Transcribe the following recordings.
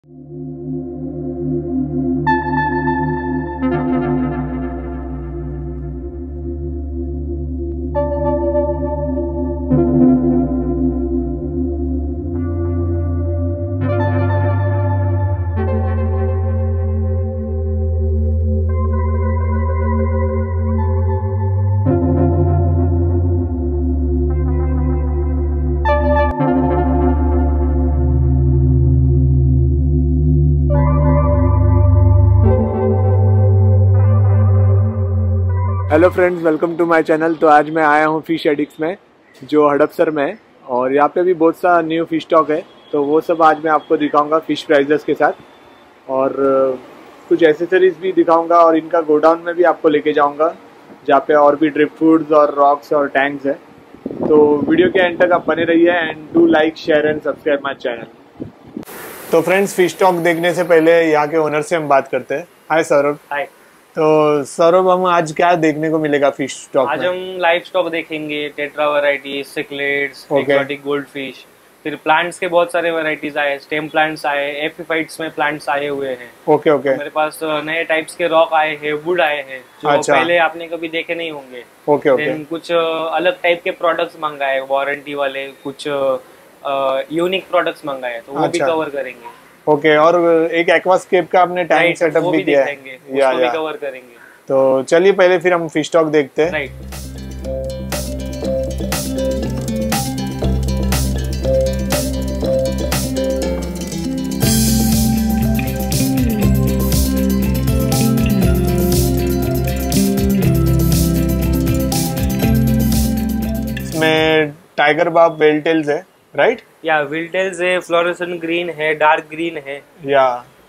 Hello friends, welcome to my channel. तो आज मैं आया हूँ फिश एडिक्स में जो हड़पसर में है, और यहाँ पे भी बहुत सा न्यू फिश स्टॉक है। तो वो सब आज मैं आपको दिखाऊंगा फिश प्राइजेस के साथ, और कुछ एसेसरीज भी दिखाऊंगा, और इनका गोडाउन में भी आपको लेके जाऊंगा जहाँ पे और भी ड्रिप फूड्स और रॉक्स और टैंक्स है। तो वीडियो के एंड तक आप बने रहिए and do like, share and subscribe my channel. तो फ्रेंड्स, फिश स्टॉक देखने से पहले यहाँ के ओनर से हम बात करते हैं। हाय सौरभ। हाय। तो सौरभ, हम आज क्या देखने को मिलेगा फिश स्टॉक में? आज हम लाइव स्टॉक देखेंगे, tetra variety, cichlids, exotic gold fish, फिर प्लांट्स के बहुत सारे वैरायटीज आए, स्टेम प्लांट्स आए, एपिफाइट्स में प्लांट्स आए हुए हैं। Okay okay. मेरे पास नए टाइप्स के रॉक आए हैं, वुड आए हैं जो अच्छा। पहले आपने कभी देखे नहीं होंगे। Okay okay. देन कुछ अलग टाइप के प्रोडक्ट्स मंगाए, वारंटी वाले, कुछ यूनिक प्रोडक्ट्स मंगाए, तो वो भी कवर करेंगे। ओके। और एक एक्वास्केप का आपने टैंक सेटअप भी किया है, उसको भी कवर करेंगे। तो चलिए पहले फिर हम फिश स्टॉक देखते हैं। राइट। इसमें टाइगर बाब वेलटेल्स है, राइट? या विल्टेल्स है, फ्लोरेसेंट ग्रीन है, डार्क ग्रीन है। या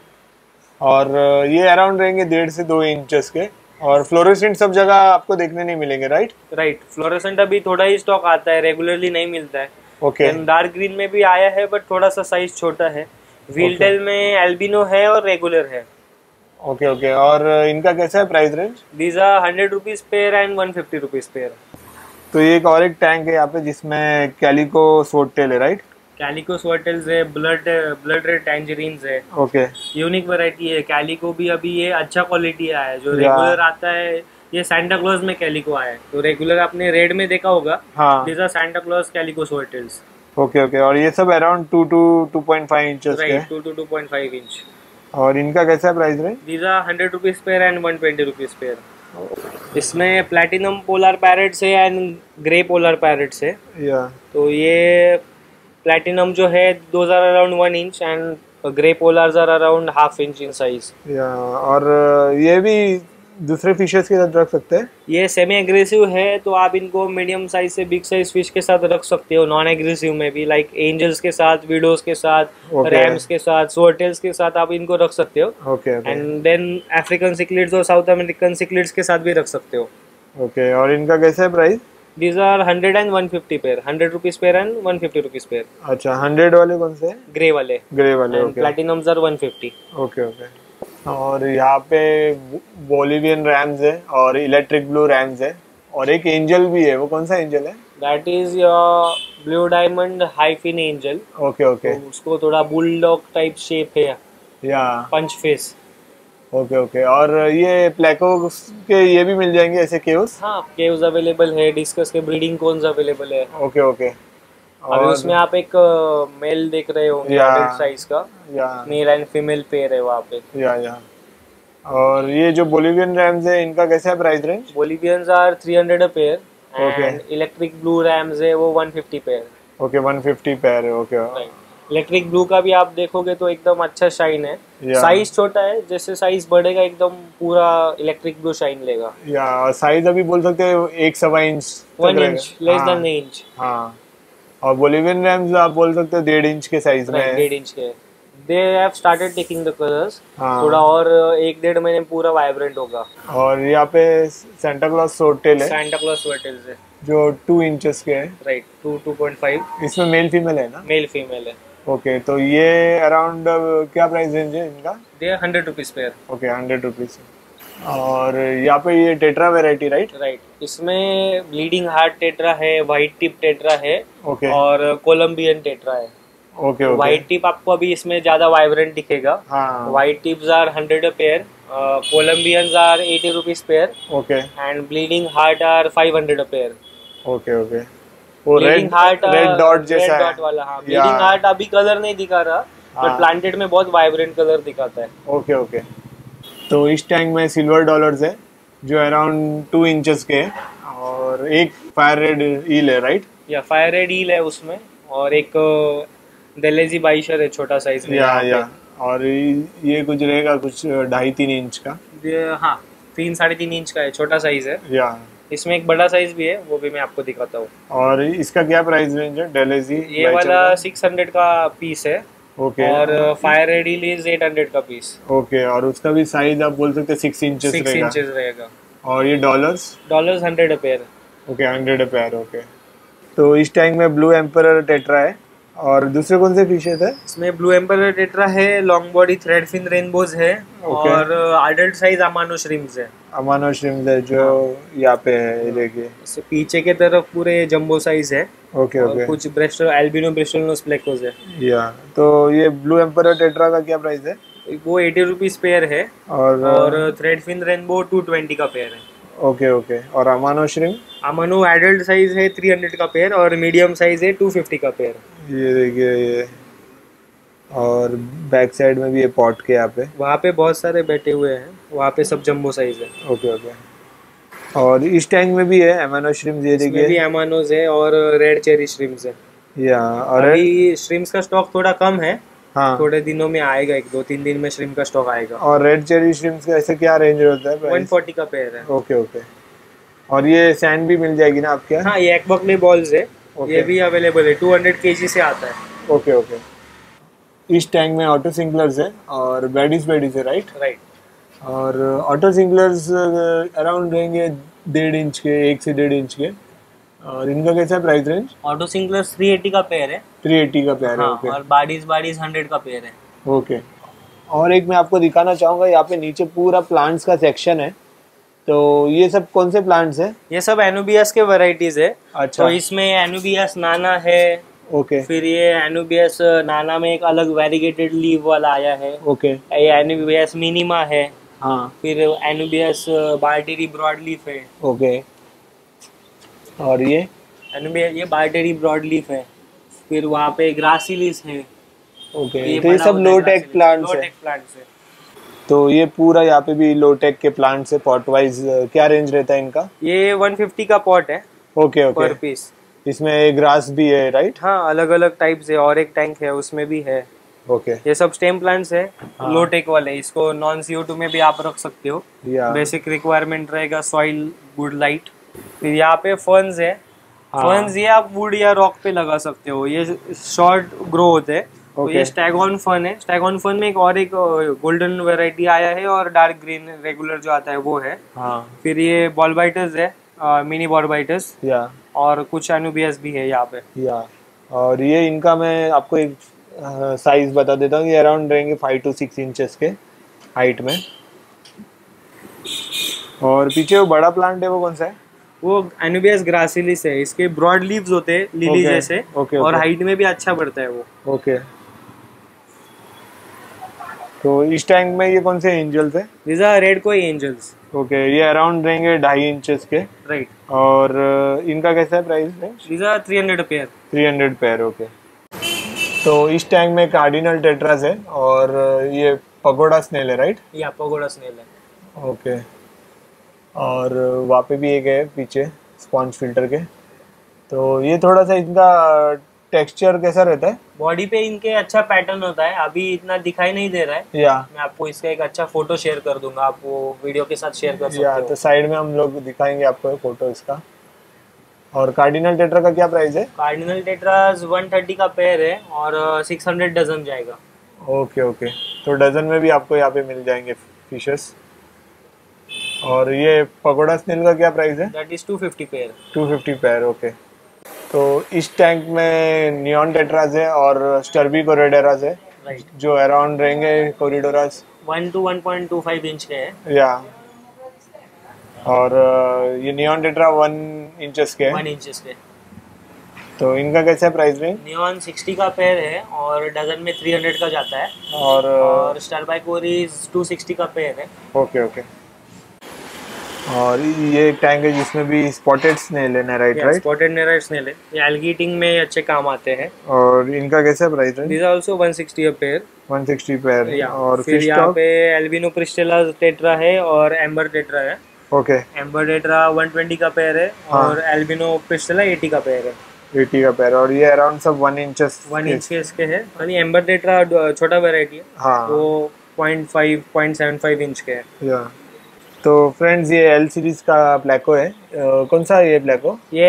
और ये अराउंड रहेंगे 1.5 से 2 इंचेस के, और फ्लोरेसेंट सब जगह आपको देखने नहीं मिलेंगे, राइट? राइट। फ्लोरेसेंट अभी थोड़ा ही स्टॉक आता है, रेगुलरली नहीं मिलता है। ओके। डार्क ग्रीन में भी आया है बट थोड़ा सा साइज छोटा है। विल्टेल में एल्बिनो है और रेगुलर है। Okay okay. और इनका कैसा है price range? These are 100 rupees pair and 150 rupees pair. तो ये एक और एक टैंक है यहाँ पे जिसमें कैलिको स्वॉर्टेल है, राइट? कैलिको स्वॉर्टेल्स है, ब्लड रेड टैंजरीन्स है। ओके। यूनिक वैरायटी है। कैलिको भी अभी ये अच्छा क्वालिटी आया है। जो रेगुलर आता है, ये सैंटा क्लॉज में कैलिको आया है। तो रेगुलर आपने रेड में देखा होगा। हाँ। These are Santa Claus calico swordtails. Okay okay. और ये सब अराउंड 2 to 2.5 इंचेस के, 2 to 2.5 इंच। और इनका कैसा है price range? These are 100 rupees pair and 120 rupees pair. इसमें प्लैटिनम पोलर पैरेट्स है एंड ग्रे पोलर पैरेट्स है। या तो ये प्लैटिनम जो है those are around 1 inch and grey polars are around ½ inch in size. या और ये भी दूसरे फिशेस के साथ रख सकते हैं? ये सेमी एग्रेसिव है, तो आप इनको मीडियम साइज से बिग साइज फिश के साथ रख सकते हो। नॉन एग्रेसिव में भी, लाइक एंजल्स के साथ, विडोज के साथ, रैम्स के साथ, स्वॉर्टेल्स के साथ आप इनको रख सकते हो। Okay. And then African cichlids और साउथ अमेरिकन सिक्लिड्स के साथ भी रख सकते हो। ओके। और इनका कैसा है price? These are 100 and 150 pair, 100 rupees pair and 150 rupees pair. अच्छा, 100 वाले कौन से? ग्रे वाले। ग्रे वाले। Okay. Platinums are 150। Okay okay. और यहाँ पे बोलिवियन रैम्स है और इलेक्ट्रिक ब्लू रैम्स है, और एक एंजल भी है। वो कौन सा एंजल है? That is your blue diamond high fin angel. Okay okay. तो उसको थोड़ा बुलडॉग टाइप शेप है, या पंच फेस। Okay okay. और ये प्लेको के ये भी मिल जाएंगे ऐसे केव्स? हाँ, केव्स अवेलेबल है, डिस्कस के ब्रीडिंग कोन्स अवेलेबल है। Okay okay. अभी उसमें आप एक मेल देख रहे होंगे, एडल्ट साइज का। मेल एंड फीमेल पेयर है वहाँ पे। या और ये जो बोलिवियन रैम्स है, इनका कैसा है price range? Bolivians are 300 pair and electric blue rams है वो 150 पेयर। ओके, 150 पेयर है। ओके। इलेक्ट्रिक ब्लू का भी आप देखोगे तो एकदम अच्छा शाइन है। साइज छोटा है, जैसे साइज बढ़ेगा एकदम पूरा इलेक्ट्रिक ब्लू शाइन लेगा। या साइज अभी बोल सकते हैं 1.25 inch, 1 inch, less than inch. हाँ। और बोलिवियन रैम्स आप बोल सकते हो 1.5 इंच के साइज में। 1.5 इंच के। They have started taking the colours. थोड़ा और 1-1.5 महीने पूरा वाइब्रेंट होगा। और यहाँ पे सैंटा क्लॉज स्वॉर्टेल है। सैंटा क्लॉज स्वॉर्टेल है जो 2 इंचेस के है। राइट, 2.5। इसमें मेल फीमेल है ना? मेल फीमेल है। ओके। तो ये अराउंड क्या प्राइस रेंज है इनका? They 100 rupees pair. Okay, 100 rupees. और यहाँ पे ये टेट्रा वेराइटी, राइट? राइट। इसमें ब्लीडिंग हार्ट टेट्रा है, व्हाइट टिप टेट्रा है, ओके। और कोलंबियन टेट्रा है। Okay okay. व्हाइट टिप आपको अभी इसमें ज्यादा वाइब्रेंट दिखेगा। हाँ। White tips are 100 a pair, Colombians are 80 rupees pair, okay and bleeding heart are 500 a pair. Okay okay. वो bleeding red heart, red dot जैसा रेड है डॉट वाला, हाँ। या? ब्लीडिंग हार्ट अभी कलर नहीं दिखा रहा, हाँ। बट प्लांटेड में बहुत वाइब्रेंट कलर दिखाता है। Okay okay. तो इस टैंक में सिल्वर डॉलर्स है जो अराउंड 2 इंचेस के है, और एक फायर रेड ईल है, राइट? या फायर रेड ईल है उसमें, और एक डेलेजी बाइशर है छोटा साइज में यहाँ या और ये कुछ रहेगा कुछ 2.5-3 इंच का। पे। हाँ, 3-3.5 इंच का है, छोटा साइज है। या इसमें एक बड़ा साइज भी है, वो भी मैं आपको दिखाता हूँ। और इसका क्या प्राइस रेंज है डेलेजी? ये वाला 600 का पीस है, ओके। और फायर रेड ईल इज 800 का पीस। ओके, और उसका भी साइज आप बोल सकते 6 इंचेस 6 रहेगा। इंचेस रहेगा। और ये dollars? Dollars 100 a pair. Okay, 100 pair. Okay. तो इस टैंक में ब्लू एम्परर टेट्रा है, और दूसरे कौन से फिशेस है? इसमें ब्लू एम्पर टेट्रा है, long body thread fin rainbows है, और अडल्ट साइज अमानो श्रिम्स है। अमानो श्रिम्स है जो यहाँ पे है, ये देखिए। इससे पीछे के तरफ पूरे जंबो साइज है। ओके और ओके। कुछ ब्रेस्टो एल्बिनो ब्रिस्टलनोस प्लेकोस है। या तो ये ब्लू एम्परर टेट्रा का क्या प्राइस है? वो 80 रुपीज पेयर है, और थ्रेड फिन रेनबो 220 का पेयर है। Okay okay. और अमानो श्रिम्प? अमानो एडल्ट साइज है 300 का पेयर, और मीडियम साइज है 250 का पेयर। ये देखिए ये, और बैक साइड में भी ये पॉट के यहाँ पे। वहाँ पे बहुत सारे बैठे हुए हैं, वहाँ पे सब जंबो साइज है। Okay okay. और इस टैंक में भी है अमानो श्रिम्प, ये इसमें भी देखिए। अमानोज है, और रेड चेरी श्रिम्स है। या और अभी श्रिम्स का स्टॉक थोड़ा कम है। हाँ। थोड़े दिनों में आएगा, 1-2-3 दिन में श्रिम्प का स्टॉक आएगा। और रेड चेरी श्रिम्प्स का ऐसे क्या रेंज होता है प्राइस? 140 का पेयर है। Okay okay. और ये सैंड भी मिल जाएगी ना आपके यहाँ? हाँ, ये एक्बकले बॉल्स है। Okay. ये भी अवेलेबल है, 200 kg से आता है। Okay okay. इस टैंक में ऑटो सिंकलर्स है और बेडीज है, राइट? राइट। और ऑटो सिंकलर्स अराउंड रहेंगे 1.5 इंच के, 1 से 1.5 इंच के। और इनका कैसा है प्राइस रेंज? ऑटो सिंगलर्स 380 का पेयर है। 380 का पेयर है। हाँ, ओके और बाडीज 100 का पेयर है। ओके। और एक मैं आपको दिखाना चाहूँगा, यहाँ पे नीचे पूरा प्लांट्स का सेक्शन है। तो ये सब कौन से प्लांट्स है? ये सब एनुबियस के वैरायटीज है। अच्छा। तो इसमें एनुबियस नाना है। ओके। फिर ये एनुबियस नाना में एक अलग वेरिगेटेड लीव वाला आया है। ओके। ये एनुबियस मिनिमा है। हाँ। फिर एनुबियस बार्टेरी ब्रॉड लीफ है। ओके। और ये एनुबियस, ये बार्टेरी ब्रॉड लीफ है। फिर वहाँ पे ग्रासिलिस है। ओके। तो ये सब लो टेक प्लांट्स है। तो ये पूरा यहाँ पे भी लो टेक के प्लांट्स है पॉट वाइज। क्या रेंज रहता है इनका? ये 150 का पॉट है। Okay okay. Per piece. इसमें ग्रास भी है, राइट? हाँ, अलग अलग टाइप से, और एक टैंक है उसमें भी है। ओके। ये सब स्टेम प्लांट्स है। हाँ। लो टेक वाले, इसको नॉन CO2 में भी आप रख सकते हो। बेसिक रिक्वायरमेंट रहेगा सॉइल, गुड लाइट। फिर यहाँ पे फर्न्स है। हाँ। फर्न्स ये आप वुड या रॉक पे लगा सकते हो, ये शॉर्ट ग्रो होते हैं। तो ये स्टैगॉन फर्न है। स्टैगॉन फर्न में एक गोल्डन वैरायटी आया है, और डार्क ग्रीन रेगुलर जो आता है वो है। हाँ। फिर ये बॉल बाइटर्स है, मिनी बॉल बाइटर्स। या और कुछ एनुबियस भी है यहाँ पे। या और ये इनका मैं आपको एक साइज बता देता हूँ, ये अराउंड रहेंगे 5 to 6 इंचेस के हाइट में। और पीछे वो बड़ा प्लांट है, वो कौन सा है? वो एनुबियस ग्रासिलिस है। इसके ब्रॉड लीव्स होते हैं लिली जैसे। और हाइट में भी अच्छा बढ़ता है वो। ओके। तो इस टैंक में ये कौन से एंजल्स है? These are red koi angels. Okay. ये अराउंड रहेंगे 2.5 इंचेस के। राइट। और इनका कैसा है price range? These are 300 pair. 300 pair. Okay. तो इस टैंक में कार्डिनल टेट्रास है, और ये पगोडा स्नेल है, राइट? या पगोडा स्नेल है। ओके। और वहाँ पे भी एक है पीछे स्पॉन्ज फिल्टर के। तो ये थोड़ा सा इनका टेक्सचर कैसा रहता है? बॉडी पे इनके अच्छा पैटर्न होता है, अभी इतना दिखाई नहीं दे रहा है। या मैं आपको इसका एक अच्छा फोटो शेयर कर दूंगा, आप वो वीडियो के साथ शेयर कर सकते हो। तो साइड में हम लोग दिखाएंगे आपको फोटो इसका। और कार्डिनल टेट्रा का क्या प्राइस है? कार्डिनल टेट्रास 130 का पेयर है, और 600 डजन जाएगा। Okay okay. तो डजन में भी आपको यहाँ पे मिल जाएंगे फिशेस। और ये पगोडा स्नेल का क्या प्राइस है? That is 250 pair. 250 pair. Okay. तो इस टैंक में नियॉन टेट्रास है और स्टर्बी कोरिडोरास है। राइट। जो अराउंड रहेंगे कोरिडोरास 1 to 1.25 इंच के है। या। और ये नियॉन टेट्रा 1 इंचेस के है। 1 इंचेस के। तो इनका कैसा है प्राइस रेंज? नियॉन 60 का पेयर है और डजन में 300 का जाता है। और स्टार बाइक ओरीज 260 का पेयर है। Okay okay. और ये एक टैंक है जिसमें भी स्पॉटेड स्नेल है, nerite right? Spotted nerite snail है, ये एल्गी ईटिंग में अच्छे काम आते हैं। और इनका कैसा प्राइस है? This also 160 a pair. 160 pair. और फिर यहाँ पे एल्बिनो क्रिस्टेला टेट्रा है और एम्बर टेट्रा है। ओके। एम्बर टेट्रा 120 का पेयर है और एल्बिनो क्रिस्टेला 80 का पेयर है। 80 का पेयर। और ये अराउंड सब 1 इंच के इसके है। यानी एम्बर टेट्रा छोटा वेराइटी है। हाँ। वो 0.75 इंच के है। या तो फ्रेंड्स ये एल सीरीज का प्लेको है। कौन सा है ये प्लेको? ये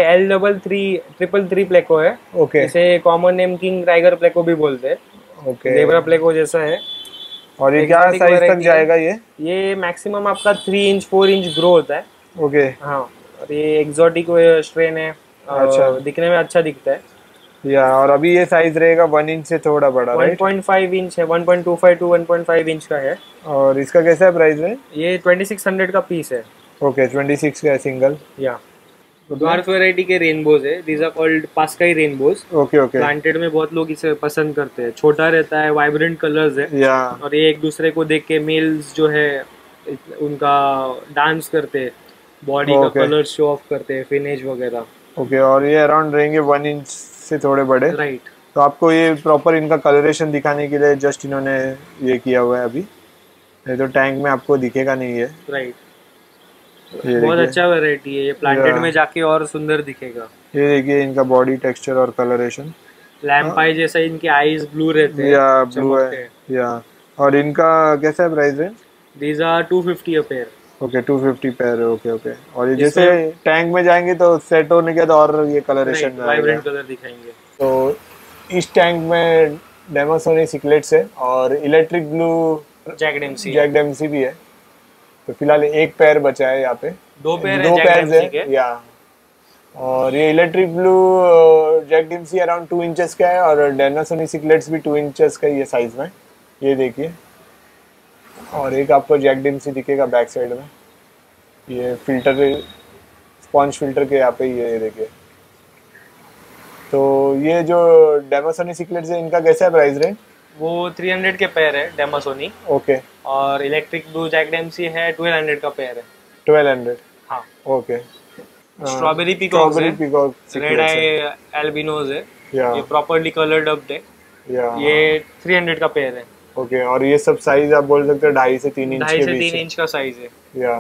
L333 प्लेको है। ओके। इसे common name king tiger pleco भी बोलते हैं। ओके। जेब्रा प्लेको जैसा है। और ये क्या साइज तक जाएगा ये मैक्सिमम आपका 3 इंच 4 इंच ग्रो होता है। ओके। हाँ, और ये एक्सोटिक स्ट्रेन है। अच्छा। दिखने में अच्छा दिखता है। या और अभी ये साइज रहेगा 1 इंच से थोड़ा बड़ा, राइट? 1.5 इंच है, 1.25 टू 1.5 इंच का है। और इसका कैसा है प्राइस में? ये 2600 का पीस है। ओके, 26 का सिंगल। या डॉर्फ वैरायटी के रेनबोज है। These are called praecox rainbows. Okay okay. Planted में बहुत लोग इसे पसंद करते हैं। छोटा रहता है, वाइब्रेंट कलर्स है। या और ये एक दूसरे को देख के मेल्स जो है उनका डांस करते हैं, बॉडी का कलर शो ऑफ करते हैं, फिनिश वगैरह। ओके। और ये अराउंड रहेंगे 1 इंच से थोड़े बड़े, राइट। तो आपको ये प्रॉपर इनका कलरेशन दिखाने के लिए जस्ट इन्होंने ये किया हुआ है। अभी ये तो टैंक में आपको दिखेगा नहीं है। राइट। बहुत अच्छा वैरायटी है ये। प्लांटेड में जाके और सुंदर दिखेगा। ये देखिए इनका बॉडी टेक्सचर और कलरेशन। लैम्प आई जैसा इनके आईज ब्लू रहते हैं। या ब्लू है। या और इनका कैसा है price range? These are 250 a pair. Okay, 250 pair है। Okay okay. और ये जैसे टैंक में जाएंगे तो सेट होने के बाद और ये कलरेशन वाइब्रेंट कलर दिखाएंगे। तो इस टैंक में डेमोसोनिक सिकलेट्स है और इलेक्ट्रिक ब्लू जैक डेम्सी भी है। तो फिलहाल एक पेयर बचा है यहाँ पे। दो पेयर है। या और ये electric blue Jack Dempsey around 2 inches का है और डेमोसोनिक सिकलेट्स भी 2 इंचेस का ही है साइज में। ये देखिए। और एक आपको जैक डेम्सी दिखेगा बैक साइड में। ये फिल्टर, स्पॉन्ज फिल्टर के यहाँ पे ये देखिए। तो ये जो डेमोसोनिक सिकलेट्स है इनका कैसा है प्राइस रेंज? वो 300 के पेयर है डेमोसोनी। ओके। और इलेक्ट्रिक ब्लू जैक डेम्सी है 1200 का पेयर है। 1200। हाँ। Okay. Strawberry peacock, red eye albinos है। ये प्रॉपर्ली कलर्ड अप है। ये 300 का पेयर है। ओके। और ये सब साइज आप बोल सकते हैं 2.5 से 3 इंच के बीच। 2.5 से 3 इंच का साइज है। या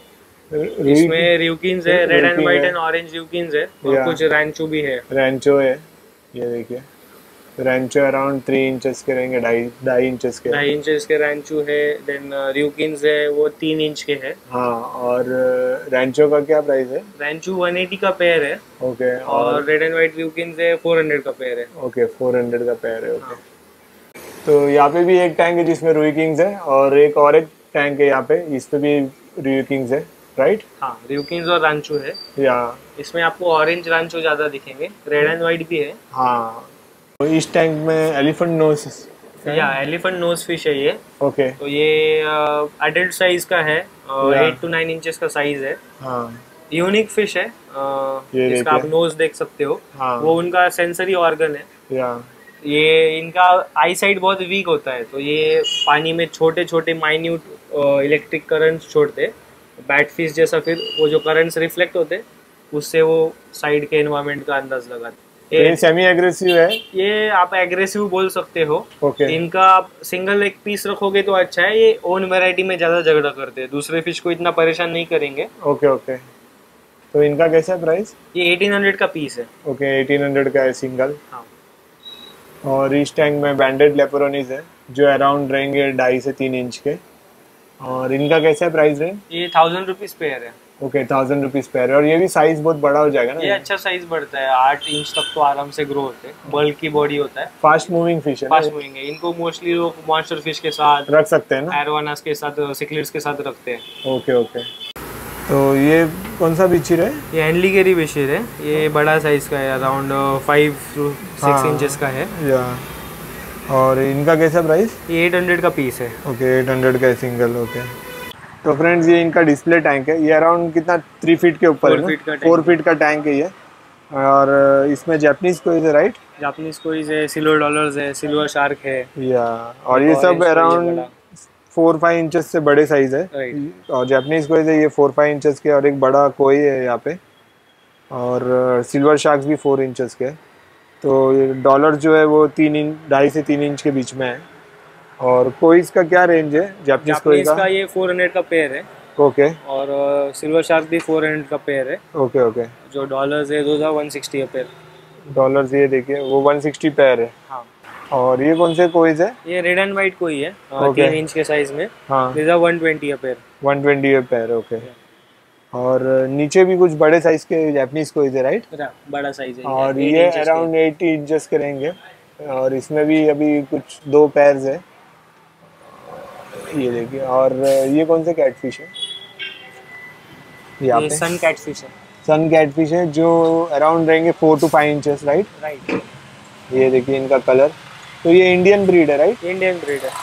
इसमें रिवकिन्स है, red and white and orange रिवकिन्स है और कुछ रैंचो भी है। रैंचो है, ये देखिए। रैंचो अराउंड 3 इंचेस के रहेंगे, 2.5 इंचेस के। 2.5 इंचेस के रैंचो है। देन रिवकिन्स है, वो 3 इंच के है। हाँ। और रैंचो का क्या प्राइस है? रैंचो 180 का पेयर है। ओके। और रेड एंड व्हाइट रिवकिन्स है 400 का पेयर है। ओके, 400 का पेयर है। ओके। तो यहाँ पे भी एक टैंक है जिसमें रुई किंग्स है और एक टैंक है यहाँ पे, इस पे भी रुई किंग्स है, राइट? हाँ, रुई किंग्स और रांचो है। या इसमें आपको ऑरेंज रांचो ज्यादा दिखेंगे, रेड एंड व्हाइट भी है। हाँ। तो इस टैंक में एलिफेंट नोज, या एलिफेंट नोज फिश है ये। ओके। तो ये एडल्ट साइज का है, 8 to 9 इंचेस का साइज है। हाँ। यूनिक फिश है। इसका आप नोज देख सकते हो। हाँ। वो उनका सेंसरी ऑर्गन है। या ये इनका आई साइट बहुत वीक होता है, तो ये पानी में छोटे छोटे माइन्यूट इलेक्ट्रिक करंट्स छोड़ते, बैट फिश जैसा। फिर वो जो करंट्स रिफ्लेक्ट होते उससे वो साइड के एनवायरनमेंट का अंदाज लगाते। ये सेमी एग्रेसिव है। ये आप एग्रेसिव बोल सकते हो। ओके। इनका आप सिंगल एक पीस रखोगे तो अच्छा है। ये ओन वैरायटी में ज्यादा झगड़ा करते हैं, दूसरे फिश को इतना परेशान नहीं करेंगे। Okay okay. तो इनका कैसा है प्राइस? ये 1800 का पीस है। ओके, 1800 का है सिंगल। हाँ। और इस टैंक में बैंडेड लेपोरोनीज है जो अराउंड रहेंगे 2.5 से 3 इंच के। और इनका कैसा है प्राइस रेंज? ये 1000 रुपीज पेयर है। ओके, 1000 रुपीज पेयर है। और ये भी साइज बहुत बड़ा हो जाएगा ना? ये अच्छा साइज बढ़ता है, 8 इंच तक तो आराम से ग्रो होते हैं। बल्क की बॉडी होता है। फास्ट मूविंग फिश है। फास्ट मूविंग है। इनको मोस्टली लोग मॉन्स्टर फिश के साथ रख सकते हैं ना, एरोवानास के साथ, सिक्लिड्स के साथ रखते हैं। Okay okay. तो ये कौन सा बिचिर है? ये एंडलीगेरी बिचिर है। ये बड़ा साइज का है, अराउंड 5 to 6 इंचेस का है। या और इनका कैसा प्राइस? ये 800 का पीस है। ओके, 800 का है सिंगल। ओके। तो फ्रेंड्स ये इनका डिस्प्ले टैंक है। ये अराउंड कितना 3 फीट के ऊपर है ना? 4 फीट का टैंक है ये। और इसमें जापानीज कोई है राइट? जापानीज कोईज है, सिल्वर डॉलर्स है, सिल्वर शार्क है। या और एक ये सब orange कोई है अराउंड बड़ा। 4-5 इंचेस से बड़े साइज है। राइट। और जापानीज कोई है ये 4-5 इंचेस के, और एक बड़ा कोई है यहाँ पे। और सिल्वर शार्क्स भी 4 इंचेस के। तो डॉलर जो है वो 2.5 से 3 इंच के बीच में है। और कोईज का क्या रेंज है जापानीज कोई जापानीज का? का ये 400 का पेयर है। ओके और सिल्वर शार्क भी 400 का पेयर है। Okay okay. जो डॉलर्स है 2160 का पेयर। डॉलर्स ये देखिए वो 160 पैर है। हाँ। और ये कौन से कोईज है? ये रेड एंड वाइट कोई है, ओके। 3 इंच के साइज में। हाँ। 120 का पेयर। 120 पैर, ओके। और नीचे भी कुछ बड़े साइज के जापानीज कोईज है राइट? बड़ा साइज है और 8 ये इंचेस अराउंड 80 इंचेस के रहेंगे। और इसमें भी अभी कुछ 2 पैर्स है, ये देखिए। और ये कौन से कैटफिश है यहाँ ये पे? सन कैटफिश है। सन कैटफिश है जो अराउंड रहेंगे 4 to 5 इंचेस राइट? राइट। ये देखिए इनका कलर। तो ये इंडियन ब्रीड है राइट? इंडियन ब्रीड है।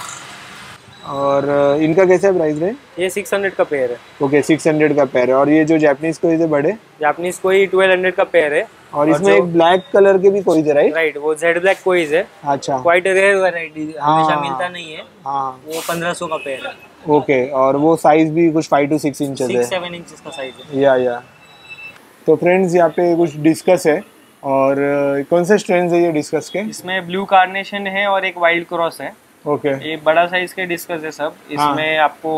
और इनका कैसे है प्राइस रेंज? ये 600 का पेयर है। ओके 600 का पैर है। और ये जो जापानीज कोई है बड़े? जापानीज कोई 1200 का पेयर है। और इसमें एक ब्लैक कलर के भी कोई है राइट? राइट, वो जेड ब्लैक कोईज है। अच्छा। क्वाइट रेयर वैरायटी, हमेशा हाँ। मिलता नहीं है। हाँ वो 1500 का पेयर है। ओके। और वो साइज भी कुछ 5 to 6 इंचेस है? 6-7 इंचेस का साइज है। या तो फ्रेंड्स यहाँ पे कुछ डिस्कस है। और कौन से स्ट्रेन है ये डिस्कस के? इसमें ब्लू कार्नेशन है और एक वाइल्ड क्रॉस है। ओके। ये बड़ा साइज के डिस्कस है सब। इसमें आपको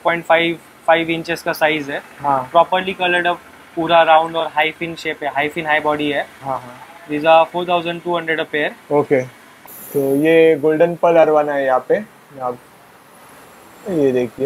4.5 इंचेस का साइज है। हाँ प्रॉपर्ली कलर्ड अप, पूरा राउंड और हाई फिन शेप है, हाई फिन हाई बॉडी है। हाँ हाँ। These are 4200 a pair। Okay. तो ये गोल्डन पर्ल अरवाना है यहाँ पे, आप ये देखिए।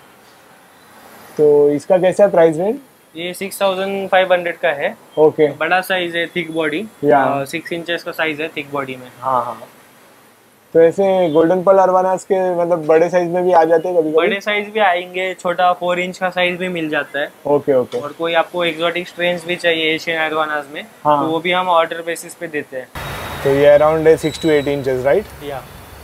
तो इसका कैसा है प्राइस रेंज? ये 6500 का है। ओके। बड़ा साइज है, थिक बॉडी। या 6 इंचेस का साइज है थिक बॉडी में। हाँ हाँ। तो ऐसे गोल्डन पर्ल अरवानास के मतलब बड़े साइज में भी आ जाते हैं कभी कभी? बड़े साइज भी आएंगे, छोटा 4 इंच का साइज भी मिल जाता है। Okay okay. और कोई आपको एक्सोटिक स्ट्रेन्स भी चाहिए एशियन अरवानास में, हाँ। तो वो भी हम ऑर्डर बेसिस पे देते हैं। तो ये अराउंड है 6 to 8 इंचेस राइट? या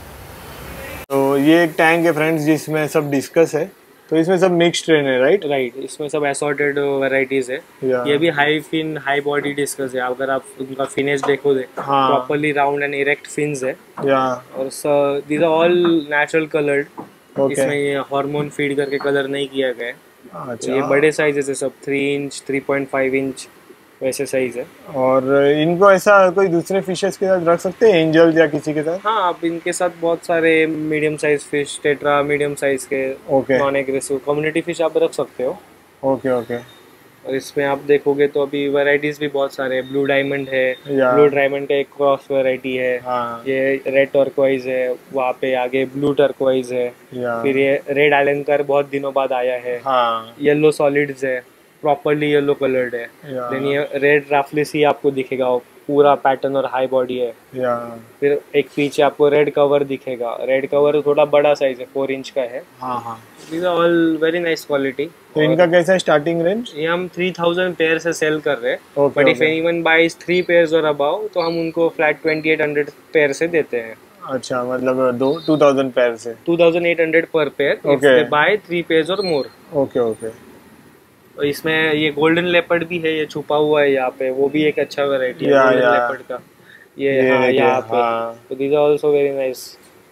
तो ये एक टैंक है फ्रेंड्स जिसमें सब डिस्कस है। तो इसमें सब मिक्स ट्रेन है राइट? राइट, इसमें सब असॉर्टेड वैराइटीज है। Yeah. ये भी high fin high body discus है। अगर आप उनका फिनिश देखोगे, हाँ। Properly round and erect fins है। या और these are all natural coloured. Okay. इसमें ये हार्मोन फीड करके कलर नहीं किया गया है। अच्छा। ये बड़े साइजेस है सब, 3 इंच 3.5 इंच वैसे साइज है। और इनको ऐसा कोई दूसरे फिशेस के साथ रख सकते हैं, एंजल या किसी के साथ? हाँ, आप इनके साथ बहुत सारे medium size fish, tetra medium size के, okay non aggressive community fish आप रख सकते हो। Okay okay. और इसमें आप देखोगे तो अभी वैरायटीज भी बहुत सारे हैं। ब्लू डायमंड है, या ब्लू डायमंड का एक क्रॉस वैरायटी है। हाँ। ये रेड टर्कोइज है, वहाँ पे आगे ब्लू टर्कोइज है। या फिर ये रेड आइलैंडकर बहुत दिनों बाद आया है। हाँ। येलो सॉलिड्स है, प्रॉपर्ली येलो कलर्ड है। या देन ये रेड राफलिस ही आपको दिखेगा, वो पूरा पैटर्न और हाई बॉडी है। या फिर एक पीछे आपको रेड कवर दिखेगा। रेड कवर थोड़ा बड़ा साइज है, 4 इंच का है। हाँ हाँ। These are all very nice quality. तो इनका कैसा है स्टार्टिंग रेंज? ये हम 3000 पेयर से सेल कर रहे हैं। Okay, but if okay. Anyone buys 3 pairs और अबाउ तो हम उनको फ्लैट 2800 पेयर से देते हैं। अच्छा, मतलब 2000 पैर से 2800 पर pair if Okay. They buy 3 pairs और मोर। Okay okay. और इसमें ये गोल्डन लेपर्ड भी है, ये छुपा हुआ है यहाँ पे, वो भी एक अच्छा वैरायटी है Yeah, गोल्डन yeah. लेपर्ड का। ये हाँ देखिए, यहाँ पे। हाँ। तो these are also very nice.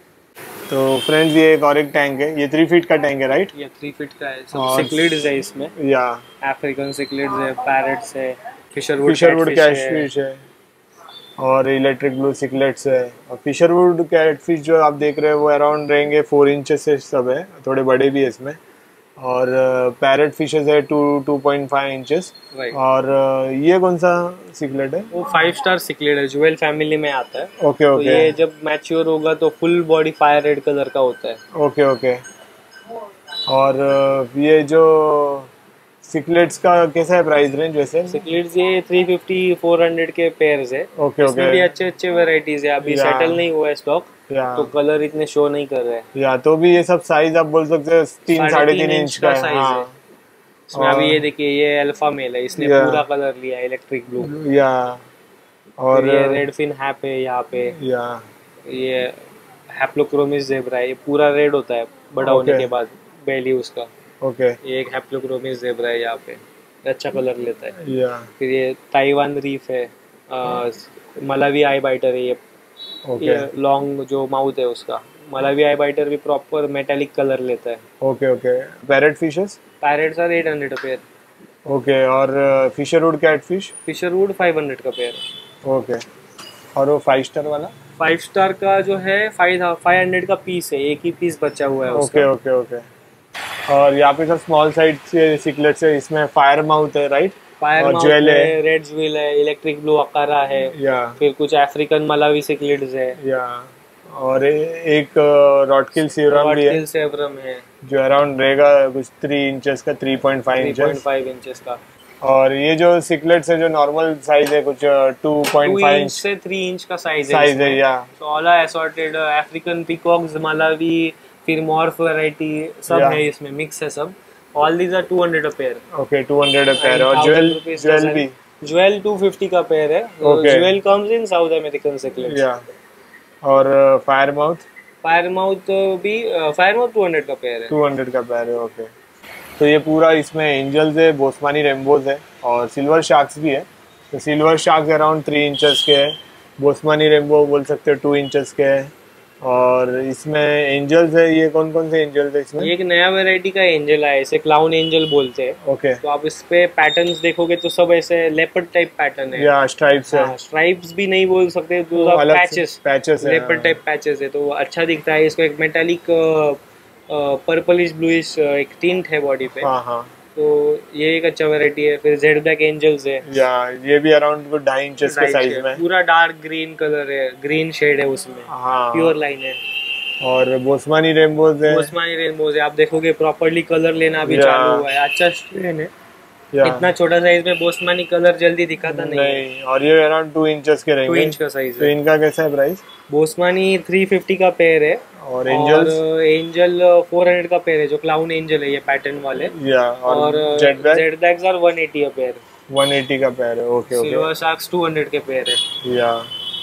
तो फ्रेंड्स ये एक और एक टैंक है, ये 3 फीट का टैंक है राइट? ये 3 फीट का है। सब और सिक्लिड्स है इसमें। या अफ्रीकन सिक्लिड्स है, पैरट्स है, फिशरवुड फिशरवुड कैटफिश कैटफिश है, और इलेक्ट्रिक ब्लू सिकलेट्स है। और फिशरवुड कैटफिश जो आप देख रहे हैं वो अराउंड रहेंगे 4 इंचेस से सब है, थोड़े बड़े भी है इसमें। और पैरट फिशेस है 2.5 इंचेस। Right. और ये कौन सा सिकलेट है? वो 5 स्टार सिक्लिड है, ज्वेल फैमिली में आता है। ओके तो ओके ये जब मैच्योर होगा तो full body fire red colour का होता है। Okay okay. और ये जो सिकलेट्स का कैसा है प्राइस रेंज वैसे? सिक्लिड्स ये 350-400 के पेयर्स है। ओके इसमें भी ओके। अच्छे अच्छे वेराइटीज है, अभी Yeah. सेटल नहीं हुआ है स्टॉक, या तो कलर इतने शो नहीं कर रहे हैं। या तो भी ये सब साइज आप बोल सकते हैं 3-3.5 इंच का है। साइज है। हाँ। इसमें अभी ये देखिए, ये अल्फा मेल है, इसने Yeah. पूरा कलर लिया है इलेक्ट्रिक ब्लू। या और ये रेड फिन हैप है यहाँ पे। या ये हैप्लोक्रोमिस जेब्रा है, ये पूरा रेड होता है बड़ा होने Okay. के बाद बेली उसका। ओके। ये एक हैप्लोक्रोमिस जेब्रा है यहाँ पे। अच्छा कलर लेता है। या फिर ये ताइवान रीफ है, मलावी आई बाइटर है ये। ओके ये लॉन्ग जो माउथ है उसका, मलावी आई बाइटर भी प्रॉपर मेटालिक कलर लेता है। Okay okay. Parrot fishes? Parrots are 800 का पेयर। ओके। और फिशरवुड कैटफिश? फिशरवुड 500 का पेयर। ओके। और वो 5 स्टार वाला? 5 स्टार का जो है 500 का पीस है, एक ही पीस बचा हुआ है ओके उसका। Okay okay. और यहाँ पे सब स्मॉल साइज के सिकलेट्स है, इसमें फायर माउथ है राइट? फायर और माउथ ज्वेल है, रेड ज्वेल है, इलेक्ट्रिक ब्लू अकारा है, या फिर कुछ अफ्रीकन मलावी सिक्लिड्स है, या और एक रॉटकिल सीरम भी है रॉटकिल सेवरम है जो अराउंड रहेगा कुछ 3 इंचेस का, 3.5 इंचेस। 3.5 इंचेस का। और ये जो सिकलेट्स है जो नॉर्मल साइज है कुछ 2.5 2 इंच इंच से 3 इंच का साइज है या। तो all are assorted, African peacocks, Malawi, फिर मॉर्फ वैरायटी सब Yeah. है इसमें, मिक्स है सब। All these are 200 a pair. Okay 200 pair. और ज्वेल भी? ज्वेल 250 का पेयर है। Okay. Jewel comes in South American cichlids. या। और फायर माउथ? फायर माउथ भी, फायर माउथ 200 का पेयर है। 200 का पेयर है। ओके। तो ये पूरा इसमें एंजल्स है, बोस्मानी रेम्बोज है और सिल्वर शार्क्स भी है। तो सिल्वर शार्क्स अराउंड 3 इंचेस के है, बोस्मानी रेम्बो बोल सकते हो 2 इंचेस के है। और इसमें एंजल्स है, ये कौन कौन से एंजल्स है इसमें? ये एक नया वैरायटी का एंजल है, इसे क्लाउन एंजल बोलते हैं। ओके। तो आप इस पे पैटर्न्स देखोगे तो सब ऐसे लेपर्ड टाइप पैटर्न है या स्ट्राइप्स है? स्ट्राइप्स भी नहीं बोल सकते, तो पैचेस है, लेपर्ड टाइप पैचेस है, तो अच्छा दिखता है। इसको एक मेटालिक पर्पलिश ब्लूइश एक टिंट है बॉडी पे। हाँ हाँ। तो ये एक अच्छा वैरायटी है। फिर जेड ब्लैक एंजल्स है, या ये भी अराउंड 2.5 इंचेस के साइज में। पूरा डार्क ग्रीन कलर है, ग्रीन शेड है उसमें, हाँ। प्योर लाइन है। और बोस्मानी रेनबोज है? बोस्मानी रेनबोज है, आप देखोगे प्रॉपर्ली कलर लेना भी चालू हुआ है, अच्छा स्ट्रेन है। इतना छोटा साइज में बोस्मानी कलर जल्दी दिखाता नहीं। और ये अराउंड 2 इंचेस के रहेंगे। 2 इंच का साइज तो है। इनका कैसा है प्राइस? बोस्मानी 350 का पेयर है। और एंजल 400 का पेयर है, जो क्लाउन एंजल है ये पैटर्न वाले। या। और जेड ब्लैक्स आर 180 का पेयर। 180 का पेयर है। Okay okay. सिल्वर शार्क्स 200 के पेयर है। या।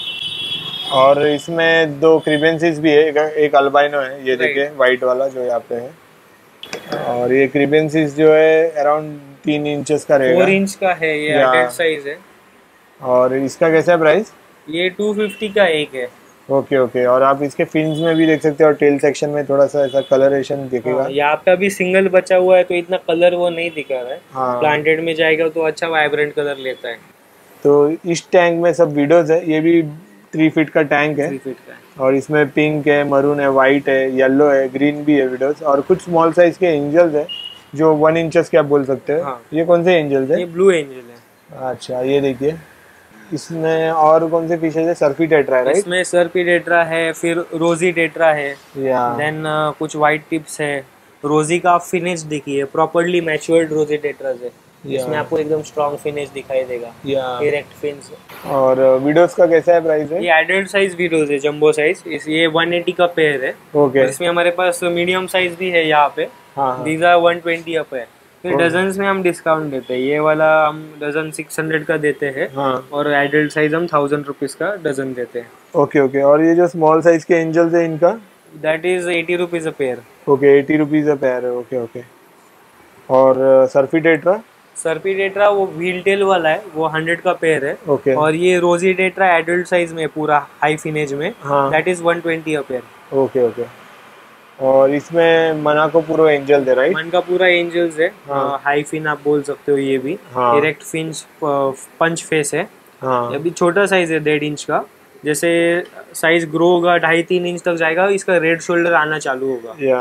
और इसमें 2 क्रिबेंसिस भी है, एक अल्बाइनो है, ये देखिए व्हाइट वाला जो यहाँ पे है। और ये क्रिबेंसिस जो है अराउंड 3 इंचेस का रहेगा। 4 इंच का है, ये अडल्ट साइज है। और इसका कैसा है प्राइस? ये 250 का एक है। Okay okay. और आप इसके फिन्स में भी देख सकते हो, और टेल सेक्शन में थोड़ा सा ऐसा कलरेशन दिखेगा। यहाँ पे अभी सिंगल बचा हुआ है तो इतना कलर वो नहीं दिखा रहा है। हाँ। प्लांटेड में जाएगा तो अच्छा वाइब्रेंट कलर लेता है। तो इस टैंक में सब विडोज है, ये भी 3 फीट का टैंक है। 3 फीट का है। और इसमें पिंक है, मरून है, वाइट है, येलो है, ग्रीन भी है विडोज। और कुछ स्मॉल साइज के एंजल्स है जो 1 इंचेस के आप बोल सकते हैं। हाँ। ये कौन से एंजल्स है? ये ब्लू एंजल है। अच्छा ये देखिए, इसमें और कौन से फिशेज है? सर्फी टेट्रा है राइट? इसमें सर्पी टेट्रा है, फिर रोजी टेट्रा है, या। देन कुछ वाइट टिप्स है। रोजी का आप फिनिश देखिए, प्रॉपर्ली मैच्योर्ड रोजी टेट्रास है। इसमें आपको एकदम स्ट्रॉन्ग फिनिश दिखाई देगा, डायरेक्ट फिन्स। और विडोज का कैसा है प्राइस है? ये एडल्ट साइज विडोज है, जंबो साइज। ये 180 का पेयर है। ओके। इसमें हमारे पास मीडियम साइज भी है यहाँ पे। हाँ। दीज आर 120 अप है। फिर डजन्स में हम डिस्काउंट देते हैं, ये वाला हम डजन 600 का देते हैं। हाँ। और एडल्ट साइज हम 1000 रुपीज का डजन देते हैं। Okay okay. और ये जो स्मॉल साइज के एंजल्स है इनका? That is 80 rupees a pair. Okay 80 rupees a pair है। Okay okay. और सर्फी टेट्रा? सर्पी टेट्रा वो व्हील टेल वाला है, वो 100 का पेयर है। ओके। और ये रोजी टेट्रा एडल्ट साइज में पूरा हाई फिनेज में, हाँ। That is 120 a pair. Okay okay. और इसमें मना को पूरा एंजल है राइट? मन का पूरा एंजल्स है। हाँ। हाई फिन आप बोल सकते हो ये भी। हाँ। डायरेक्ट फिन्स पंच फेस है। हाँ। ये भी छोटा साइज है 1.5 इंच का। जैसे साइज ग्रो होगा 2.5-3 इंच तक जाएगा, इसका रेड शोल्डर आना चालू होगा। या।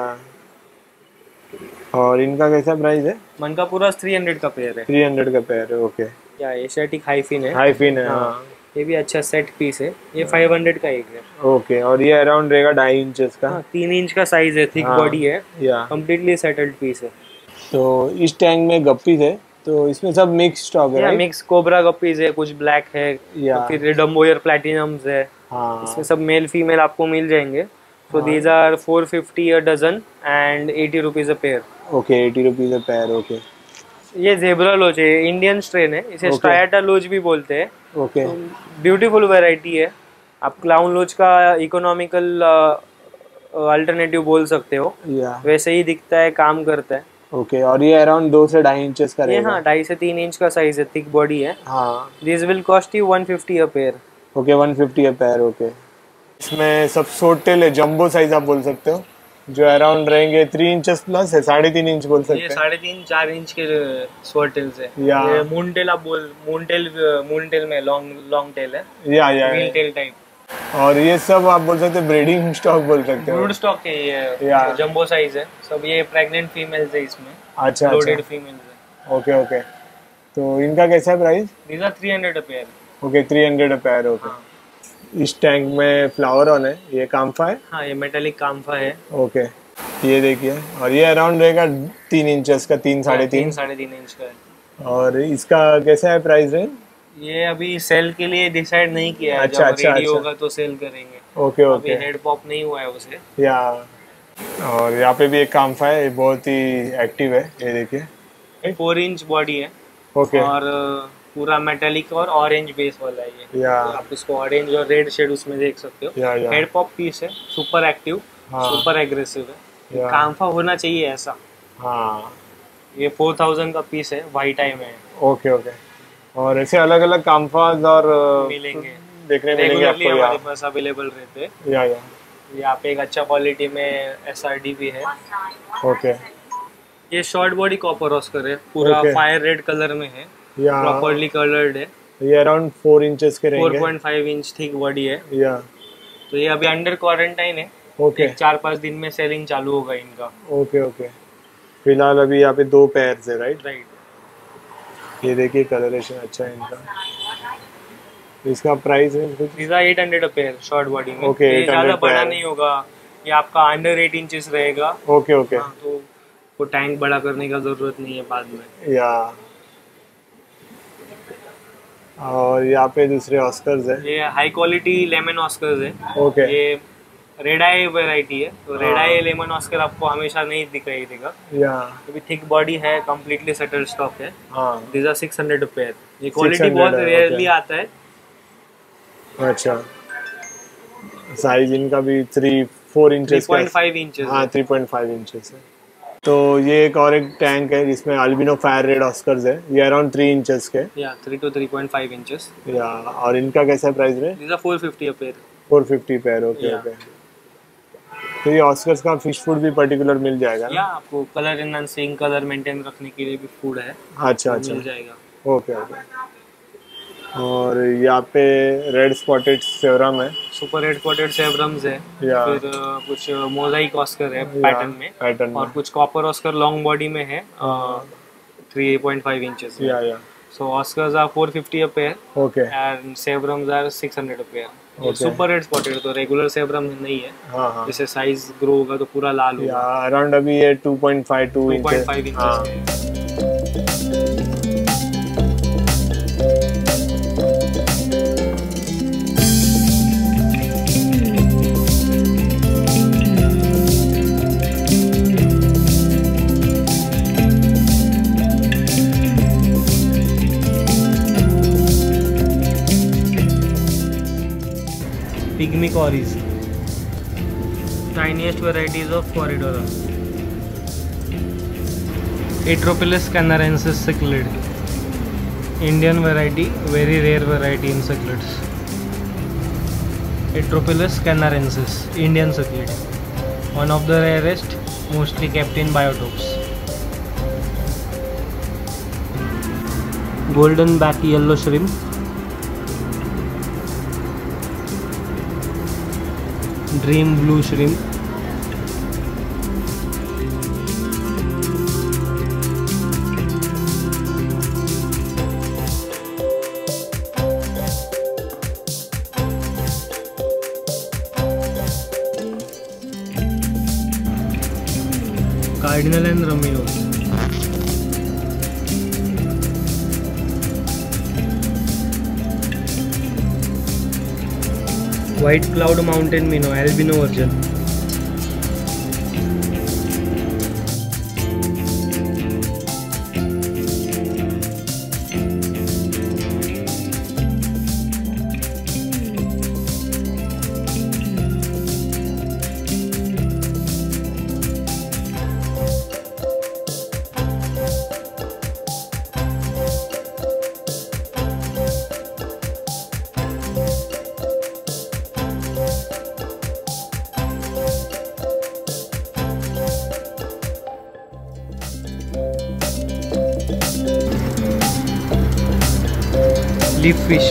और इनका कैसा प्राइस है? मन का पूरा 300 का पेयर है। 300 का पेयर है। ओके। क्या एशियाटिक हाई फिन है। हाई फिन है। हाँ। ये भी अच्छा सेट पीस है, ये 500 का एक है। ओके। और ये अराउंड रहेगा 2.5 इंचेस का। 3 इंच का साइज है, थिक बॉडी है, या। कम्प्लीटली सेटल्ड पीस है। तो इस टैंक में गप्पीज है, तो इसमें सब मिक्स स्टॉक है? मिक्स कोबरा गप्पीज है, कुछ ब्लैक है, या। फिर डम्बोयर प्लैटिनम्स है। हाँ। इसमें सब मेल फीमेल आपको मिल जाएंगे। तो these are 450 a dozen and 80 rupees a pair. Okay 80 rupees a pair. Okay. ये जेब्रा लोच है, इंडियन स्ट्रेन है, इसे स्ट्रायाटा लोच भी बोलते हैं। ओके। ब्यूटीफुल वैरायटी है। आप क्लाउन लोच का इकोनॉमिकल अल्टरनेटिव बोल सकते हो। या। वैसे ही दिखता है, काम करता है। ओके, और ये अराउंड 2 से 2.5 इंचेस का ये रहेगा? हाँ 2.5 से 3 इंच का साइज है, थिक बॉडी है। हाँ। This will cost you 150 a pair. Okay, 150 a pair. Okay, इसमें सब शॉर्ट टेल है, जंबो साइज आप बोल सकते हो, जो अराउंड रहेंगे 3 इंचेस प्लस है, 3.5 इंच बोल सकते ये हैं। 3.5-4 इंच के स्वॉर्ड टेल्स है। या ये मून टेल आप बोल, मून टेल में लॉन्ग टेल है, या व्हील टेल टाइप। और ये सब आप बोल सकते हो ब्रीडिंग स्टॉक बोल सकते हो। ब्रूड स्टॉक है ये, जंबो साइज है सब। ये प्रेग्नेंट फीमेल्स है इसमें। अच्छा, loaded females okay. Okay okay, तो इनका कैसा है price? These are 300 a pair. Okay, 300 a pair. Okay, इस टैंक में फ्लावर ऑन है, ये काम्फा है? हाँ, ये मेटालिक काम्फा है। ओके, ये देखिए, और ये अराउंड रहेगा 3 इंचेस का, 3-3.5 इंच का है। और इसका कैसा है प्राइस रेंज? ये अभी सेल के लिए डिसाइड नहीं किया है। अच्छा, जब अच्छा, रेडी अच्छा। होगा तो सेल करेंगे। ओके अभी ओके, हेड पॉप नहीं हुआ है उसे। या और यहाँ पे भी एक काम्फा है, ये बहुत ही एक्टिव है, ये देखिए। 4 इंच बॉडी है। ओके, और पूरा मेटालिक और ऑरेंज बेस वाला है ये। या आप इसको ऑरेंज और रेड शेड उसमें देख सकते हो। या हेड पॉप पीस है, सुपर एक्टिव, हाँ। सुपर एग्रेसिव है। या काम्फा होना चाहिए ऐसा। हाँ, ये 4000 का पीस है, वाइट आई में है। ओके ओके, और ऐसे अलग अलग काम्फाज और मिलेंगे, देखने मिलेंगे रेगुलरली आपको हमारे यहाँ? पास अवेलेबल रहते हैं। या यहाँ पे एक अच्छा क्वालिटी में SRD भी है। ओके, ये शॉर्ट बॉडी कॉपर ऑस्कर है, पूरा Okay. फायर रेड कलर में है, या प्रॉपर्ली कलर्ड है। ये अराउंड 4 इंचेस के रहेंगे? 4.5 इंच थिक बॉडी है। या तो ये अभी अंडर क्वारंटाइन है। ओके 4-5 दिन में सेलिंग चालू होगा इनका। ओके ओके, फिलहाल अभी यहाँ पे 2 पेयर्स है, राइट? राइट। ये देखिए, कलरेशन अच्छा है इनका। इसका प्राइस है कुछ? These are 800 a pair short body में। Okay, ये 800 ज्यादा बड़ा pair। नहीं होगा, ये आपका अंडर 8 इंचेस रहेगा। ओके ओके, हाँ, तो वो टैंक बड़ा करने का जरूरत नहीं है बाद में। या और यहाँ पे दूसरे ऑस्कर्स है। ये हाई क्वालिटी लेमन ऑस्कर्स है। ओके, ये रेड आई वैरायटी है, तो रेड आई लेमन ऑस्कर आपको हमेशा नहीं दिखाई देगा। या अभी थिक बॉडी है, कंप्लीटली सेटल स्टॉक है। हाँ, These are 600 a pair। ये क्वालिटी 600 बहुत है, रेयरली okay। आता है। अच्छा, साइज इनका भी 3-4 इंचेस का? 3.5 इंचेस। हाँ, 3.5 इंचेस है। तो ये एक और एक टैंक है जिसमें अल्बिनो फायर रेड ऑस्कर्स है, ये अराउंड 3 इंचेस के। या 3 to 3.5 इंचेस। या और इनका कैसा प्राइस है? These are 450 a pair। 450 pair. Okay Yeah। Okay, तो ये ऑस्कर्स का फिश फूड भी पर्टिकुलर मिल जाएगा या ना? आपको कलर एनहांसिंग, कलर मेंटेन रखने के लिए भी फूड है, अच्छा वो अच्छा, मिल जाएगा। ओके ओके, और यहाँ पे रेड स्पॉटेड सेवरम है, सुपर रेड कोटेड सेवरम्स है। या फिर कुछ मोजाइक ऑस्कर है पैटर्न में, पैटर्न और में, कुछ कॉपर ऑस्कर लॉन्ग बॉडी में है 3.5 इंचेस। या So Oscars are 450 a pair okay, and Sebrums are 600 a pair। Okay। Super red spotted तो रेगुलर सेब्रम नहीं है। हाँ हाँ, जैसे साइज ग्रो होगा तो पूरा लाल या होगा। अराउंड अभी ये 2.52 2.5 इंचेस। इंचेस। हाँ, Pygmy cories, tiniest varieties of Corydora। Atrophilus canarensis cichlid, Indian variety, very rare variety in cichlids। Atrophilus canarensis, Indian cichlid, one of the rarest, mostly kept in biotopes। Golden back yellow shrimp, dream blue shrimp, cardinal and रमिनोस, white cloud mountain minnow albino version, leaf fish.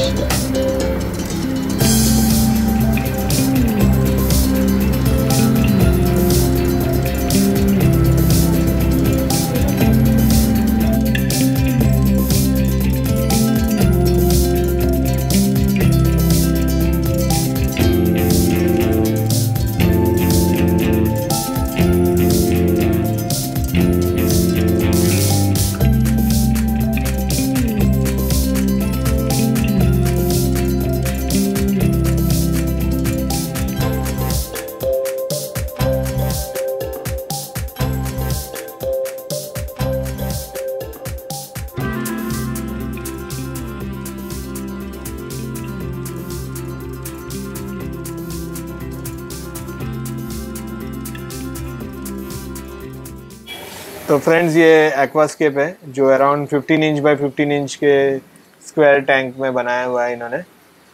तो friends ये aquascape है जो around 15 inch by 15 inch के square tank में बनाया हुआ है इन्होंने,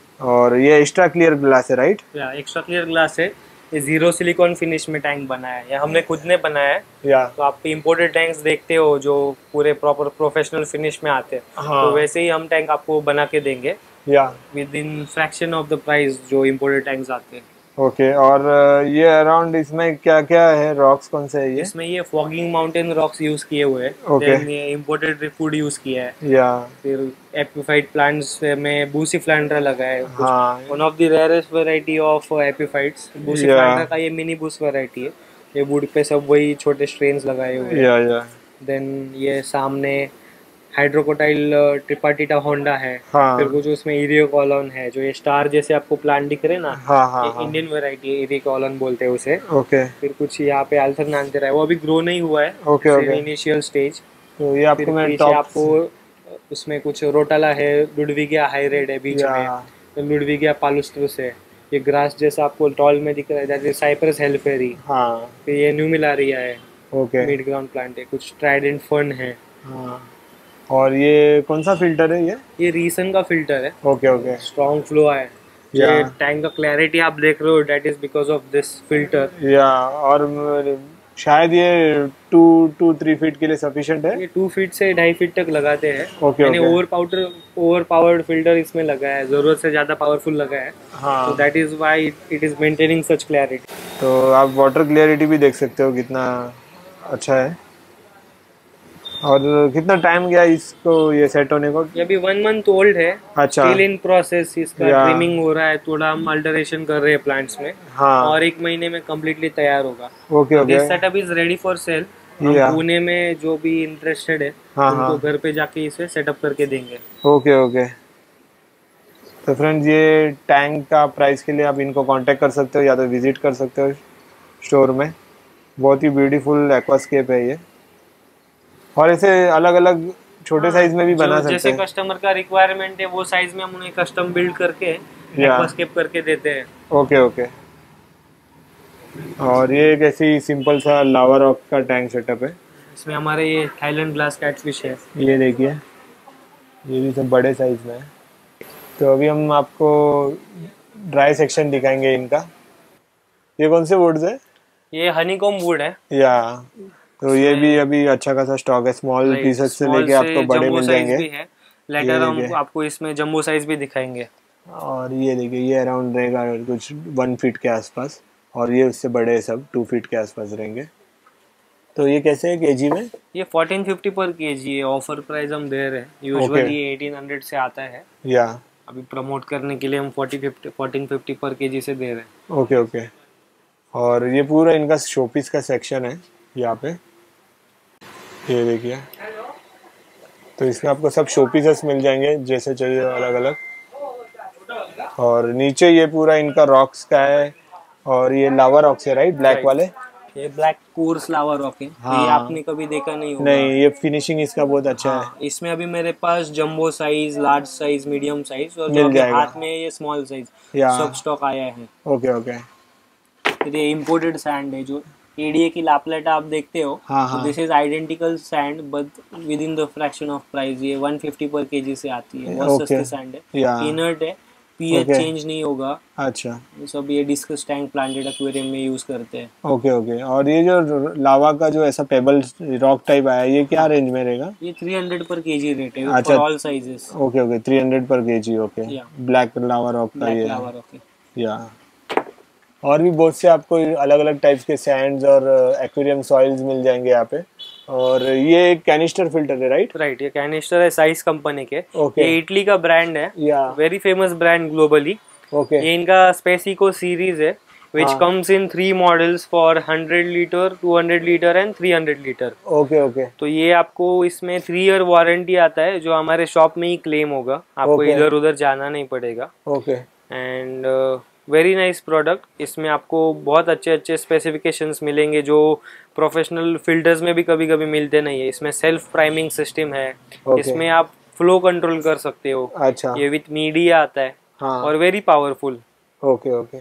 और ये एक्स्ट्रा क्लियर ग्लास है राइट? या एक्स्ट्रा क्लियर ग्लास है। ये जीरो सिलिकॉन फिनिश में टैंक बनाया है, ये हमने खुद ने बनाया है। या तो आप इम्पोर्टेड टैंक्स देखते हो जो पूरे प्रॉपर प्रोफेशनल फिनिश में आते हैं, हाँ। तो वैसे ही हम टैंक आपको बना के देंगे या within fraction of the price जो इम्पोर्टेड टैंक्स आते हैं। ओके। और ये अराउंड इसमें क्या क्या है, रॉक्स कौन से है ये? इसमें ये फॉगिंग माउंटेन रॉक्स यूज किए हुए हैं, Okay. Then ये इम्पोर्टेड फूड यूज किया है, या फिर एपिफाइट प्लांट्स में बूसी फ्लैंड्रा लगा है। हाँ one of the rarest variety of epiphytes बूसी Yeah. फ्लैंड्रा का ये मिनी बूस वैरायटी है। ये वुड पे सब वही छोटे स्ट्रेन्स लगाए हुए हैं। या देन ये सामने हाइड्रोकोटाइल ट्रिपाटिटा होंडा है। हाँ फिर कुछ उसमें इरियो कॉलोन है, जो ये स्टार जैसे आपको प्लांट दिख रहे हैं ना, हाँ हाँ ये हाँ इंडियन वैरायटी है, इरियो कॉलोन बोलते हैं उसे। ओके फिर कुछ यहाँ पे अल्टरनांथेरा है, वो अभी ग्रो नहीं हुआ है, ओके ओके। Initial stage. तो ये फिर आपको मैं पीछे टॉप आपको उसमें कुछ रोटाला है, लुडविगिया हाईरेड है बीच में, तो लुडविगिया पालुस्ट्रस है। ये ग्रास जैसा आपको टॉल में दिख रहा है, जैसे साइप्रस हेल्फेरी। हाँ फिर ये न्यूमिलारिया है, ओके मिड ग्राउंड प्लांट है। कुछ ट्राइडेंट फर्न है। हाँ। और ये कौन सा फिल्टर है ये रीसन का फिल्टर है, ओके ओके स्ट्रॉन्ग फ्लो है। Yeah. ये टैंक का क्लैरिटी आप देख रहे हो, that is because of this filter. या और शायद ये 2-3 फीट के लिए सफिशिएंट है। ये 2 फीट से 2.5 फीट तक लगाते हैं। ओके मैंने ओके ओवर पावर्ड फिल्टर इसमें लगाया है, जरूरत से ज्यादा पावरफुल लगाया है, हाँ। तो that is why it is maintaining such clarity. तो आप वाटर क्लियरिटी भी देख सकते हो कितना अच्छा है। और कितना टाइम गया इसको ये सेट होने को? ये अभी 1 मंथ ओल्ड है, अच्छा स्टिल इन प्रोसेस। इसका या। ट्रिमिंग हो रहा है, थोड़ा हम अल्टरेशन कर रहे हैं प्लांट्स में, हाँ और 1 महीने में कम्प्लीटली तैयार होगा। Okay okay this setup is ready for sale. या। पुणे में जो भी इंटरेस्टेड है हाँ, उनको हाँ। घर पे जाके इसे सेटअप करके देंगे। Okay okay. तो फ्रेंड्स ये टैंक का प्राइस के लिए आप इनको कांटेक्ट कर सकते हो या तो विजिट कर सकते हो स्टोर में। बहुत ही ब्यूटीफुल एक्वास्केप है ये, और ऐसे अलग अलग छोटे साइज में भी बना सकते जैसे हैं। कस्टमर का रिक्वायरमेंट है वो साइज में हम उन्हें कस्टम बिल्ड करके एक्वास्केप करके देते हैं। Okay okay. और ये एक ऐसी सिंपल सा लावा रॉक का टैंक सेटअप है। इसमें हमारे ये थाईलैंड ग्लास कैटफिश है। ये देखिए, ये भी सब बड़े साइज में है। तो अभी हम आपको ड्राई सेक्शन दिखाएंगे इनका। ये कौन से वुड्स है? ये हनीकॉम वुड है। या तो ये भी अभी अच्छा खासा स्टॉक है, स्मॉल पीसेस से लेके आपको बड़े मिल जाएंगे। लेटर हम आपको इसमें जंबो साइज भी दिखाएंगे। और ये देखिए, ये अराउंड रहेगा कुछ 1 फीट के आसपास, और ये उससे बड़े सब 2 फीट के आसपास रहेंगे। तो ये कैसे है केजी में? ये 1450 पर केजी है, ऑफर प्राइस हम दे रहे हैं। यूजुअली 1800 से आता है, या अभी प्रमोट करने के लिए हम 1450 पर केजी से दे रहे हैं। Okay okay. और ये पूरा इनका शोपीस का सेक्शन है यहाँ पे, ये देखिए। तो इसमें आपको सब शोपीसेस मिल जाएंगे जैसे चाहिए अलग अलग। और नीचे ये पूरा इनका रॉक्स का है, और ये लावा रॉक्स है राइट, ब्लैक वाले। ये ब्लैक कोर्स लावा रॉक है। हाँ। ये आपने कभी देखा नहीं होगा। नहीं, ये फिनिशिंग इसका बहुत अच्छा है। इसमें अभी मेरे पास jumbo size, large size, medium size और मिल जो जाएगा। हाथ में ये स्मॉल साइज या। सब स्टॉक आया है। Okay okay. फिर ये इम्पोर्टेड सैंड है, जो एडीए की लापलेटा आप देखते हो, हाँ, हाँ। This is identical sand but with in the fraction of price. ये 150 पर केजी से आती है, बहुत Okay. सस्ती सैंड है, Yeah. इनर्ट है। PH Okay. चेंज नहीं होगा। अच्छा, ये सब ये डिस्कस टैंक प्लांटेड एक्वेरियम में यूज करते हैं। Okay okay. और ये जो लावा का जो ऐसा पेबल रॉक टाइप आया है, ये क्या रेंज में रहेगा? ये 300 पर केजी रेट है अच्छा, for all sizes. Okay okay, 300 पर केजी। ओके, या ब्लैक लावा रॉक का ब्लैक ये लावा है। रॉक। या और भी बहुत से आपको अलग अलग टाइप्स के सैंड्स और एक्वेरियम सॉइल्स मिल जाएंगे यहाँ पे। और ये एक कैनिस्टर फिल्टर है, राइट? राइट, ये कैनिस्टर है साइज कंपनी के। ओके। ये इटली का ब्रांड है, या very famous brand globally. Okay. ये इनका स्पेसिको सीरीज है which हाँ, comes in 3 models for 100 litre, 200 litre and 300 litre. Okay okay तो ये आपको इसमें 3 ईयर वारंटी आता है जो हमारे शॉप में ही क्लेम होगा, आपको ओके इधर उधर जाना नहीं पड़ेगा। Okay and very nice product. इसमें आपको बहुत अच्छे अच्छे स्पेसिफिकेशंस मिलेंगे जो प्रोफेशनल फिल्टर्स में भी कभी कभी मिलते नहीं है। इसमें सेल्फ प्राइमिंग सिस्टम है, ओके। इसमें आप फ्लो कंट्रोल कर सकते हो। अच्छा, ये विथ मीडिया आता है हाँ, और वेरी पावरफुल। Okay okay.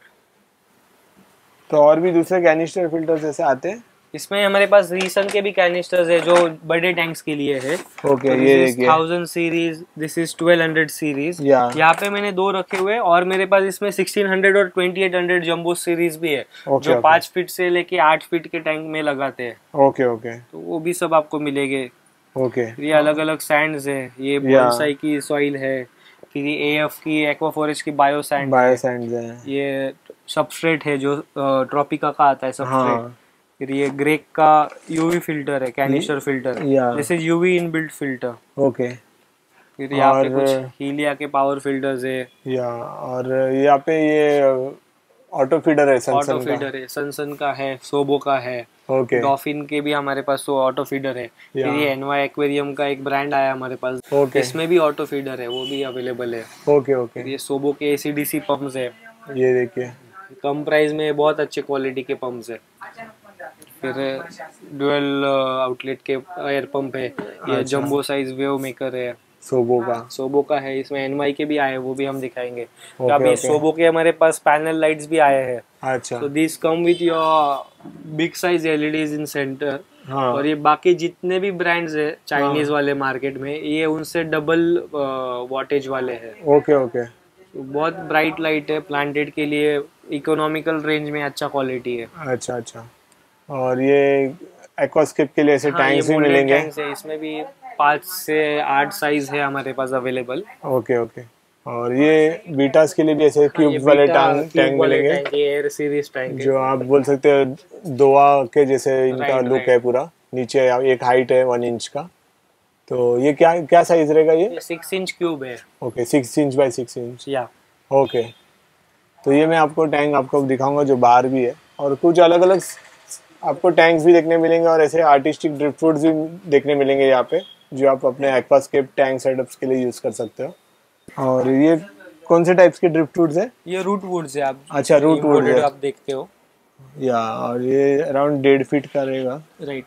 तो और भी दूसरे कैनिस्टर फिल्टर्स ऐसे आते हैं? इसमें हमारे पास रीसन के भी कैनिस्टर्स है जो बड़े टैंक्स के लिए है। ओके, तो ये दिस इज देखिए। 1000 सीरीज, दिस इज 1200 सीरीज। या यहाँ पे मैंने 2 रखे हुए हैं और मेरे पास इसमें 1600 और 2800 जंबो सीरीज भी है ओके, जो ओके। 5 फीट से लेके 8 फीट के टैंक में लगाते हैं। ओके ओके तो वो भी सब आपको मिलेंगे। ओके। ये अलग अलग सैंड्स है, ये बोनसाई की सॉइल है, फिर ये एएफ की एक्वाफॉरेस्ट की बायो सैंड बायो है, सैंड्स हैं। ये सबस्ट्रेट है जो ट्रॉपिका का आता है सबस्ट्रेट। हाँ, फिर ये ग्रेक का यूवी फिल्टर है, कैनिस्टर फिल्टर। या this is UV inbuilt filter. Okay. फिर यहाँ पे और कुछ हीलिया के पावर फिल्टर्स है। या और यहाँ पे ये ऑटो फीडर है ऑटो सनसन का। फीडर है, सनसन का है, सोबो का है, ओके। डॉफिन के भी हमारे पास तो ऑटो फीडर है। फिर या ये एनवाई एक्वेरियम का एक ब्रांड आया हमारे पास, ओके इसमें भी ऑटो फीडर है, वो भी अवेलेबल है। Okay okay. फिर ये सोबो के एसीडीसी पंप्स है, ये देखिए। कम प्राइस में बहुत अच्छे क्वालिटी के पंप्स है। फिर डुअल आउटलेट के एयर पंप है, ये जंबो साइज वेव मेकर है, सोबो का है। इसमें एनवाई के भी आए हैं, वो भी हम दिखाएंगे। तो ओके अभी ओके। सोबो के हमारे पास पैनल लाइट्स भी आए हैं। अच्छा, तो this come with your big size LEDs in centre. हाँ, और ये बाकी जितने भी ब्रांड्स है चाइनीज हाँ। वाले मार्केट में, ये उनसे डबल वॉटेज वाले हैं। ओके ओके तो बहुत ब्राइट लाइट है, प्लांटेड के लिए इकोनॉमिकल रेंज में अच्छा क्वालिटी है। अच्छा अच्छा। और ये एक्वास्केप के लिए ऐसे हाँ, ये टैंक्स भी मोल्डेड मिलेंगे? टैंक्स है, इसमें भी 5 से 8 साइज है हमारे पास अवेलेबल। Okay okay. और ये बीटास के लिए भी ऐसे हाँ, ये क्यूब वाले बीटा टैंक क्यूब वाले मिलेंगे, टैंक, ये एयर सीरीज टैंक है। जो आप बोल सकते हैं दोआ के जैसे इनका राइट, लुक राइट। है पूरा। नीचे एक हाइट है 1 इंच का। तो ये क्या क्या साइज रहेगा ये? ये 6 इंच क्यूब है। Okay, 6 inch by 6 inch. या ओके। तो ये मैं आपको टैंक आपको दिखाऊंगा जो बाहर भी है, और कुछ अलग अलग आपको टैंक्स भी देखने मिलेंगे और ऐसे आर्टिस्टिक ड्रिप फूड्स भी देखने मिलेंगे यहाँ पे, जो आप अपने एक्वास्केप टैंक सेटअप्स के लिए यूज़ कर सकते हो। और ये कौन से टाइप्स के ड्रिप फूड्स है? ये रूट वुड्स है। आप अच्छा, रूट वुड imported है। आप देखते हो। या और ये अराउंड 1.5 फीट का रहेगा। राइट,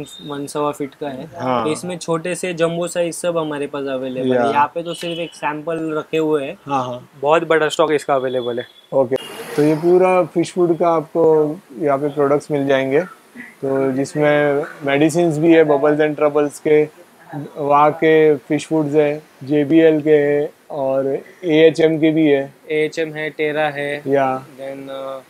1.25 फीट का है। हाँ। तो इसमें छोटे से जंबो साइज सब हमारे पास अवेलेबल या। है। यहाँ पे तो सिर्फ एक सैंपल रखे हुए हैं, हाँ हाँ। बहुत बड़ा स्टॉक इसका अवेलेबल है। ओके। तो ये पूरा फिश फूड का आपको यहाँ पे प्रोडक्ट्स मिल जाएंगे, तो जिसमें मेडिसिन्स भी है, बबल्स एंड ट्रबल्स के, वहाँ के फिश फूड्स है, JBL के है, और AHM के भी है। AHM है, टेरा है, या देन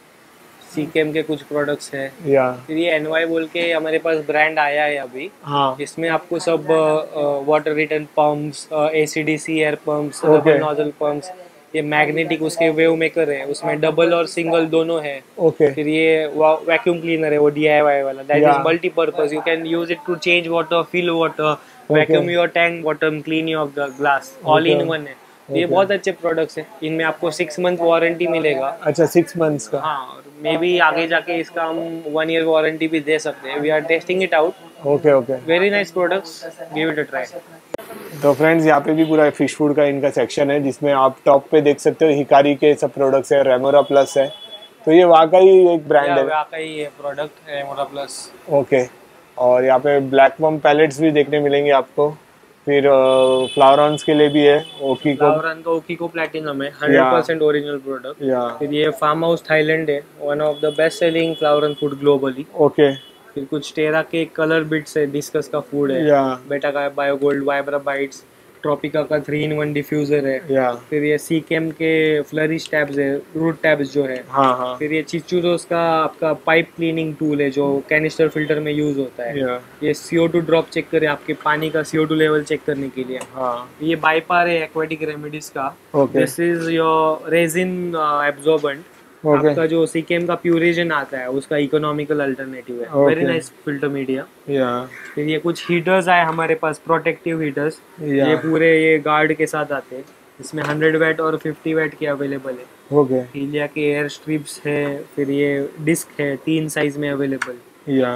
सीकेम के कुछ प्रोडक्ट्स है। या फिर ये एनवाई बोल के हमारे पास ब्रांड आया है अभी। हाँ। इसमें आपको सब water return pumps, ACDC air pumps, Okay. Double nozzle pumps, ये मैग्नेटिक उसके वेव मेकर है, उसमें डबल और सिंगल दोनों है। ओके। फिर ये वैक्यूम क्लीनर है, वो DIY वाला, that Yeah. Is multipurpose. You can use it to change water, fill water, vacuum your tank bottom, clean your glass, all in one है। तो ये बहुत अच्छे प्रोडक्ट्स है। इनमें आपको 6 मंथ वारंटी मिलेगा। अच्छा, 6 मंथ्स का। हाँ, मे बी आगे जाके इसका हम 1 ईयर वारंटी भी दे सकते हैं। We are testing it out. Okay okay. Very nice products, give it a try. तो फ्रेंड्स, यहाँ पे भी पूरा फिश फूड का इनका सेक्शन है, जिसमें आप टॉप पे देख सकते हो हिकारी के सब प्रोडक्ट्स है, रेमोरा प्लस है। तो ये वाकई एक ब्रांड है। वाकई ये प्रोडक्ट है रेमोरा प्लस। ओके। और यहाँ पे ब्लैक पम्प पैलेट्स भी देखने मिलेंगे आपको। फिर फ्लावरॉन्स के लिए भी है, फ्लावरॉन का ओकीको प्लैटिनम है, 100% ओरिजिनल प्रोडक्ट। या फिर ये फार्म हाउस थाईलैंड है, one of the best selling flowerhorn food globally. Okay. फिर कुछ टेरा के कलर बिट्स है, डिस्कस का फूड है, या बेटा का bio gold, vibra bites, Tropica का 3-in-1 डिफ्यूजर है। या फिर ये सीकेम के फ्लरिश टैब्स है, रूट टैब्स जो है। हाँ हाँ फिर ये चिचुरोस का आपका पाइप क्लीनिंग टूल है जो कैनिस्टर फिल्टर में यूज होता है। या ये CO2 ड्रॉप चेक करे, आपके पानी का CO2 लेवल चेक करने के लिए। हाँ ये बाइपार है एक्वेटिक रेमेडीज का। Okay this is your resin absorbent. Okay आपका जो सीकेम का प्यूरेजन आता है उसका इकोनॉमिकल अल्टरनेटिव है। Okay. Very nice filter media. या फिर ये कुछ हीटर्स आए हमारे पास, प्रोटेक्टिव हीटर्स। या ये पूरे ये गार्ड के साथ आते हैं। इसमें 100 वैट और 50 वैट के अवेलेबल है। ओके हीलिया के एयर स्ट्रिप्स है। फिर ये डिस्क है, 3 साइज में अवेलेबल। या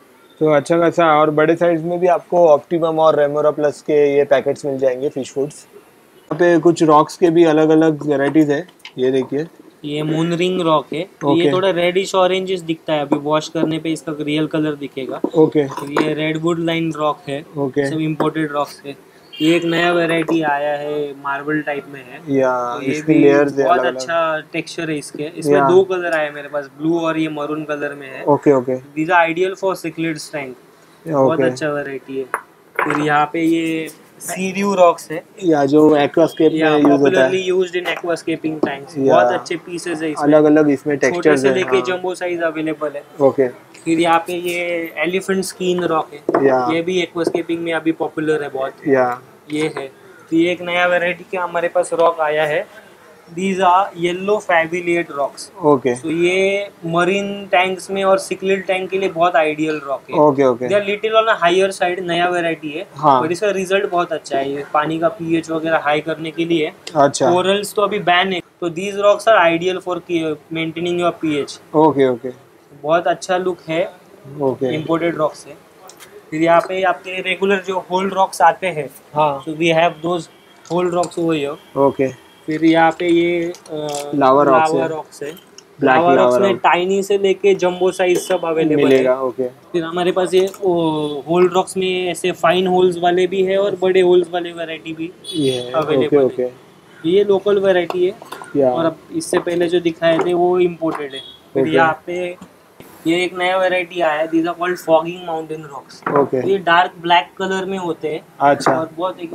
तो अच्छा खासा। और बड़े साइज में भी आपको ऑप्टिमम और रेमोरा प्लस के ये पैकेट्स मिल जाएंगे फिश फूड्स। यहाँ पे कुछ रॉक्स के भी अलग अलग वेराइटीज है। ये देखिए ये मून रिंग रॉक है। ये थोड़ा रेडिश ऑरेंजिश दिखता है, अभी वॉश करने पे इसका रियल कलर दिखेगा। ओके फिर ये रेडवुड लाइन रॉक है। ओके सब इम्पोर्टेड रॉक्स है। ये एक नया वैरायटी आया है, मार्बल टाइप में है। या तो ये इसकी भी लेयर्स है बहुत अलग अलग। अच्छा टेक्सचर है इसके। इसमें Yeah. 2 कलर आए मेरे पास, ब्लू और ये मरून कलर में है। Okay okay these are ideal for cichlids tank. बहुत ओके अच्छा वैरायटी है। फिर यहाँ पे ये सीड्यू रॉक्स है। या जो एक्वास्केप में यूज होता पॉपुलरली है। Used in aquascaping tanks. Yeah. बहुत अच्छे पीसेस है इसमें। अलग अलग इसमें छोटे टेक्सचर्स से है। लेके हाँ। जंबो साइज अवेलेबल है। ओके फिर यहाँ पे ये एलिफेंट स्किन रॉक है। या ये भी एक्वास्केपिंग में अभी पॉपुलर है बहुत। या ये है। तो ये एक नया वैरायटी का हमारे पास रॉक आया है। दीज आर येलो फैबिलिएट रॉक्स। ओके तो ये मरीन टैंक्स में और सिक्लिड टैंक के लिए बहुत आइडियल रॉक है। Okay okay they are little on higher side, नया वैरायटी है। हाँ। बट इसका रिजल्ट बहुत अच्छा है। ये पानी का पीएच वगैरह हाई करने के लिए। अच्छा कोरल्स तो अभी बैन है, तो these rocks are ideal for maintaining your pH. Okay okay बहुत अच्छा लुक है। ओके इम्पोर्टेड रॉक्स है। फिर यहाँ पे आपके रेगुलर जो होल्ड रॉक्स आते हैं, हाँ तो we have those hold rocks over here. Okay फिर यहाँ पे ये लावा रॉक्स है। रॉक्स है। Black लावा रॉक्स lava में rock। टाइनी से लेके जंबो साइज सब अवेलेबल मिलेगा। है। ओके फिर हमारे पास ये होल्ड रॉक्स में ऐसे फाइन होल्स वाले भी है और बड़े होल्स वाले वैरायटी भी ये ओके अवेलेबल ओके है। ये लोकल वैरायटी है। या और अब इससे पहले जो दिखाए थे वो इम्पोर्टेड है। फिर Okay. यहाँ पे ये एक नया वैरायटी आया है। These are called fogging mountain rocks. Okay ये डार्क ब्लैक कलर में होते हैं अच्छा और बहुत एक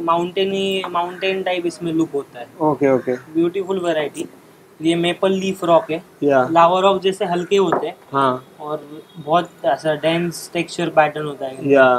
माउंटेन टाइप इसमें लुक होता है। Okay okay beautiful variety. ये मेपल लीफ रॉक है। या लावा रॉक जैसे हल्के होते हैं हाँ और बहुत ऐसा डेंस टेक्सचर पैटर्न होता है। या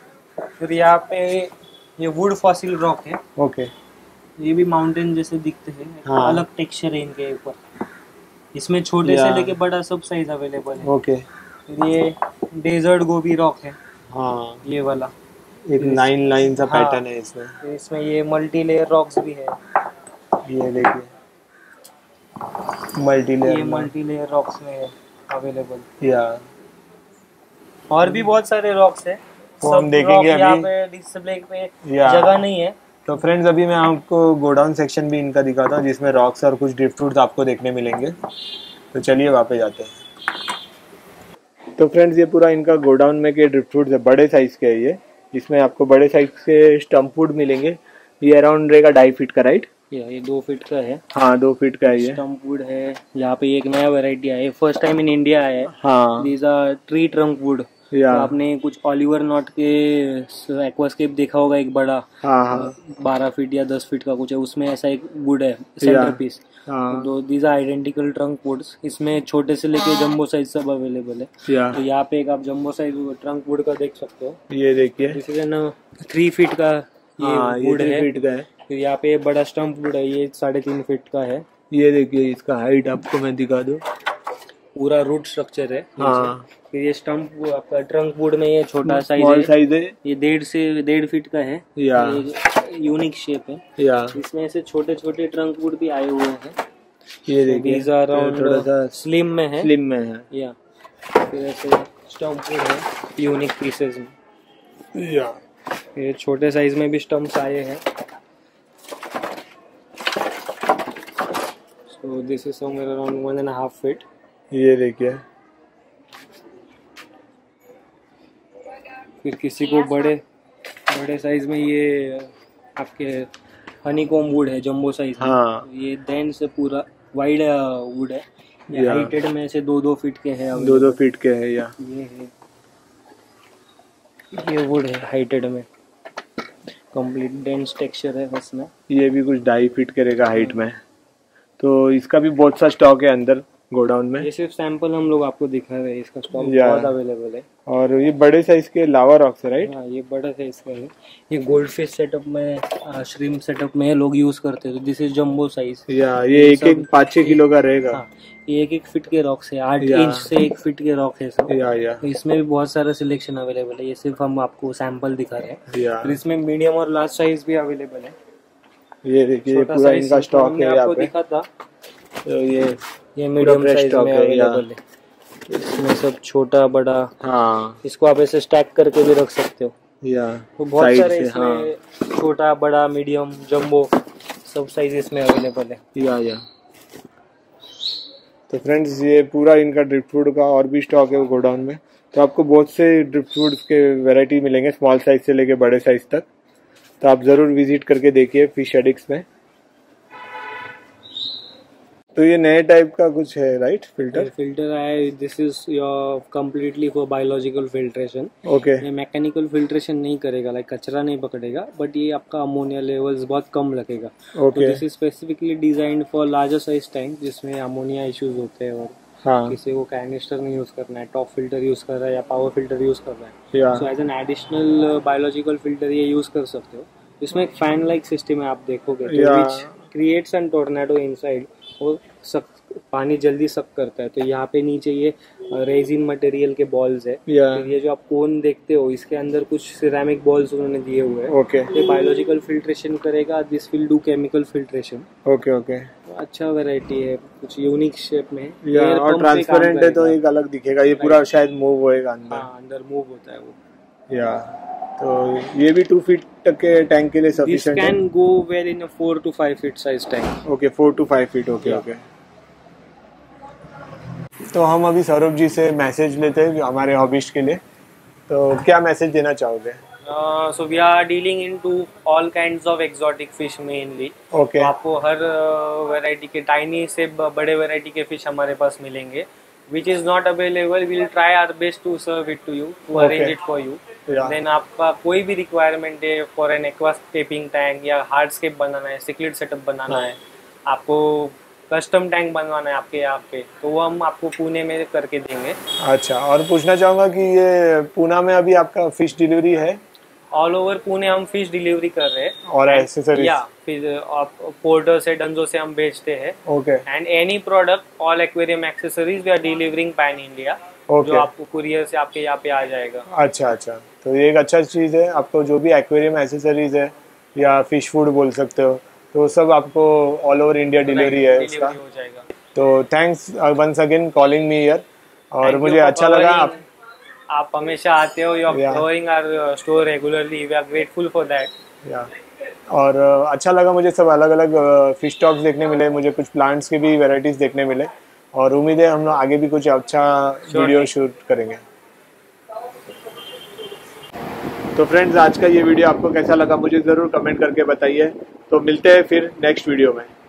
फिर यहाँ पे ये वुड फॉसिल रॉक है। ओके ये भी माउंटेन जैसे दिखते हैं। हाँ। अलग टेक्सचर है इनके ऊपर। इसमें छोटे से Yeah. लेके बड़ा सब साइज अवेलेबल है। ओके फिर ये डेजर्ट गोबी रॉक है, हाँ ये वाला। एक लाइन लाइन सा हाँ। पैटर्न है इसमें। फिर इसमें ये मल्टी लेयर रॉक्स भी है। ये देखिए मल्टी ये लेयर मल्टी लेयर रॉक्स में है अवेलेबल। या और भी बहुत सारे रॉक्स है। वो हम सब देखेंगे rock यहाँ अभी। पे डिस्प्ले पे या जगह नहीं है। तो फ्रेंड्स अभी मैं आपको गोडाउन सेक्शन भी इनका दिखाता हूँ जिसमें रॉक्स और कुछ ड्रिफ्ट फ्रूट्स आपको देखने मिलेंगे। तो चलिए वहाँ पे जाते हैं। तो फ्रेंड्स ये पूरा इनका गोडाउन में के ड्रिफ्ट फ्रूट्स है, बड़े साइज के है ये। इसमें आपको बड़े साइज के स्टम्प फूड मिलेंगे। ये अराउंड रहेगा 2.5 फीट का, राइट? ये 2 फीट का है। हाँ 2 फीट का है ये। स्टम्प वुड है। यहाँ पे एक नया वैरायटी आया है, फर्स्ट टाइम इन इंडिया आया है। हाँ these are tree trunk wood. या तो आपने कुछ ऑलिवर नॉट के एक्वास्केप देखा होगा, एक बड़ा हाँ हाँ 12 फीट या 10 फीट का कुछ है, उसमें ऐसा एक वुड है सेंटर पीस। हाँ तो these are identical trunk woods. इसमें छोटे से लेके जंबो साइज सब अवेलेबल है। या तो यहाँ पे एक आप जंबो साइज ट्रंक वुड का देख सकते हो। ये देखिए। दिस इज ना 3 फीट का हाँ ये ये वुड 3 है। फीट का है। फिर यहाँ पे बड़ा स्टम्प वुड है, ये 3.5 फीट का है। ये देखिए इसका हाइट आपको मैं दिखा दूँ। पूरा रूट स्ट्रक्चर है। हाँ फिर ये स्टम्प आपका ट्रंक वुड में ये छोटा साइज स्मॉल है। साइज है। ये 1.5 फीट का है। या यूनिक शेप है। या इसमें ऐसे छोटे छोटे ट्रंक वुड भी आए हुए हैं। ये देखिए These are around थोड़ा सा स्लिम में है। स्लिम में है। या फिर ऐसे स्टम्प वुड है यूनिक पीसेस में। या ये छोटे साइज में भी स्टम्प्स आए हैं। So this is somewhere around 1.5 feet. ये देखिए। फिर किसी को बड़े साइज में ये आपके हनीकॉम वुड है, जंबो साइज में। हाँ ये देन से पूरा वाइड वुड है। या। हाइटेड में से 2-2 फीट के हैं। 2-2 फीट के है। या ये है, ये वुड है हाइटेड में। कंप्लीट डेंस टेक्सचर है इसमें। ये भी कुछ 2.5 फीट करेगा हाइट में, तो इसका भी बहुत सा स्टॉक है अंदर गोडाउन में। ये सिर्फ सैंपल हम लोग आपको दिखा रहे हैं, इसका स्टॉक बहुत अवेलेबल है। और ये बड़े साइज के लावा रॉक्स है, राइट? हाँ, ये बड़ा साइज का है। ये गोल्ड फिश सेटअप में, श्रिम्प सेटअप में लोग यूज करते हैं। तो दिस इज जंबो साइज। या ये एक 5-6 किलो का रहेगा। हाँ, ये 1 फीट के रॉक्स है, 8 इंच से 1 फीट के रॉक है सब। तो इसमें भी बहुत सारा सिलेक्शन अवेलेबल है। ये सिर्फ हम आपको सैंपल दिखा रहे हैं। तो इसमें मीडियम और लार्ज साइज भी अवेलेबल है। ये देखिए पूरा इनका स्टॉक है, आपको दिखा था। तो ये मीडियम साइज में अवेलेबल है। इसमें सब छोटा बड़ा, हाँ, इसको आप ऐसे स्टैक करके भी रख सकते हो। तो बहुत सारे इसमें छोटा बड़ा मीडियम जंबो सब साइज इसमें अवेलेबल है। तो फ्रेंड्स, ये पूरा इनका ड्रिफ्ट फूड का और भी स्टॉक है गोडाउन में। तो आपको बहुत से ड्रिफ्ट फूड के वैरायटी मिलेंगे, स्मॉल साइज से लेके बड़े साइज तक। तो आप ज़रूर विजिट करके देखिए फिश एडिक्स में। तो ये नए टाइप का कुछ है, राइट? फिल्टर है। This is your completely for biological filtration. Okay. ये मैकेनिकल फिल्ट्रेशन नहीं करेगा, लाइक कचरा नहीं पकड़ेगा, बट ये आपका अमोनिया लेवल्स बहुत कम लगेगा। ओके। तो this is specifically designed for larger size tank जिसमें अमोनिया इश्यूज होते हैं, और किसी को कैनिस्टर नहीं यूज करना है, टॉप फिल्टर यूज कर रहा है या पावर फिल्टर यूज कर रहा है, so as an additional biological filter ये यूज कर सकते हो। इसमें एक फैन लाइक सिस्टम है, आप देखोगे तो which creates an tornado inside. वो पानी जल्दी सक करता है। तो यहाँ पे नीचे ये रेजिन मटेरियल के बॉल्स है। फिर ये जो आप कोन देखते हो, इसके अंदर कुछ सिरेमिक बॉल्स उन्होंने दिए हुए हैं। ये बायोलॉजिकल फिल्ट्रेशन करेगा, this will do chemical filtration. Okay. अच्छा वैरायटी है, कुछ यूनिक शेप में और ट्रांसपेरेंट है, तो एक अलग दिखेगा। ये पूरा शायद मूव होएगा अंदर। हाँ, अंदर मूव होता है वो। तो ये भी 2 फीट तक के टैंक के लिए सफिशिएंट है। This can go well in a 4 to 5 feet size tank. Okay, 4 to 5 feet. Okay. तो हम अभी सौरभ जी से मैसेज लेते हैं हमारे हॉबिस्ट के लिए। तो क्या मैसेज देना चाहोगे? So we are dealing into all kinds of exotic fish mainly. Okay. तो आपको हर वैरायटी के टाइनी से बड़े वैरायटी के फिश हमारे पास मिलेंगे। Which is not available, we'll try our best to serve it to you, to arrange it for you. Then आपका कोई भी रिक्वायरमेंट है फॉर एन एक्वास्केपिंग टैंक या हार्डस्केप बनाना है, सिक्लिड सेटअप बनाना है, आपको कस्टम टैंक बनवाना है आपके यहाँ पे, तो वो हम आपको पुणे में करके देंगे। अच्छा, और पूछना चाहूँगा कि ये पुणे में अभी आपका फिश डिलीवरी है? ऑल ओवर पुणे हम फिश डिलीवरी कर रहे हैं। और एक्सेसरीज फिर पोर्टर से डंजो से हम बेचते हैं। Okay. And any product all aquarium accessories we are delivering pan India. जो आपको कुरियर से आपके यहाँ पे आ जाएगा। अच्छा। तो ये एक अच्छा चीज़ है। आपको जो भी एक्वेरियम एक्सेसरीज है या फिश फूड बोल सकते हो, तो सब आपको ऑल ओवर इंडिया डिलीवरी है उसका। हो जाएगा। तो thanks once again calling me here. और मुझे अच्छा लगा आप हमेशा आते हो, you are growing our store regularly, we are grateful for that. और अच्छा लगा मुझे, सब अलग अलग फिश स्टॉक्स देखने मिले, मुझे कुछ प्लांट्स की भी वैरायटीज देखने मिले, और उम्मीद है हम लोग आगे भी कुछ अच्छा वीडियो शूट करेंगे। तो फ्रेंड्स, आज का ये वीडियो आपको कैसा लगा मुझे ज़रूर कमेंट करके बताइए। तो मिलते हैं फिर नेक्स्ट वीडियो में।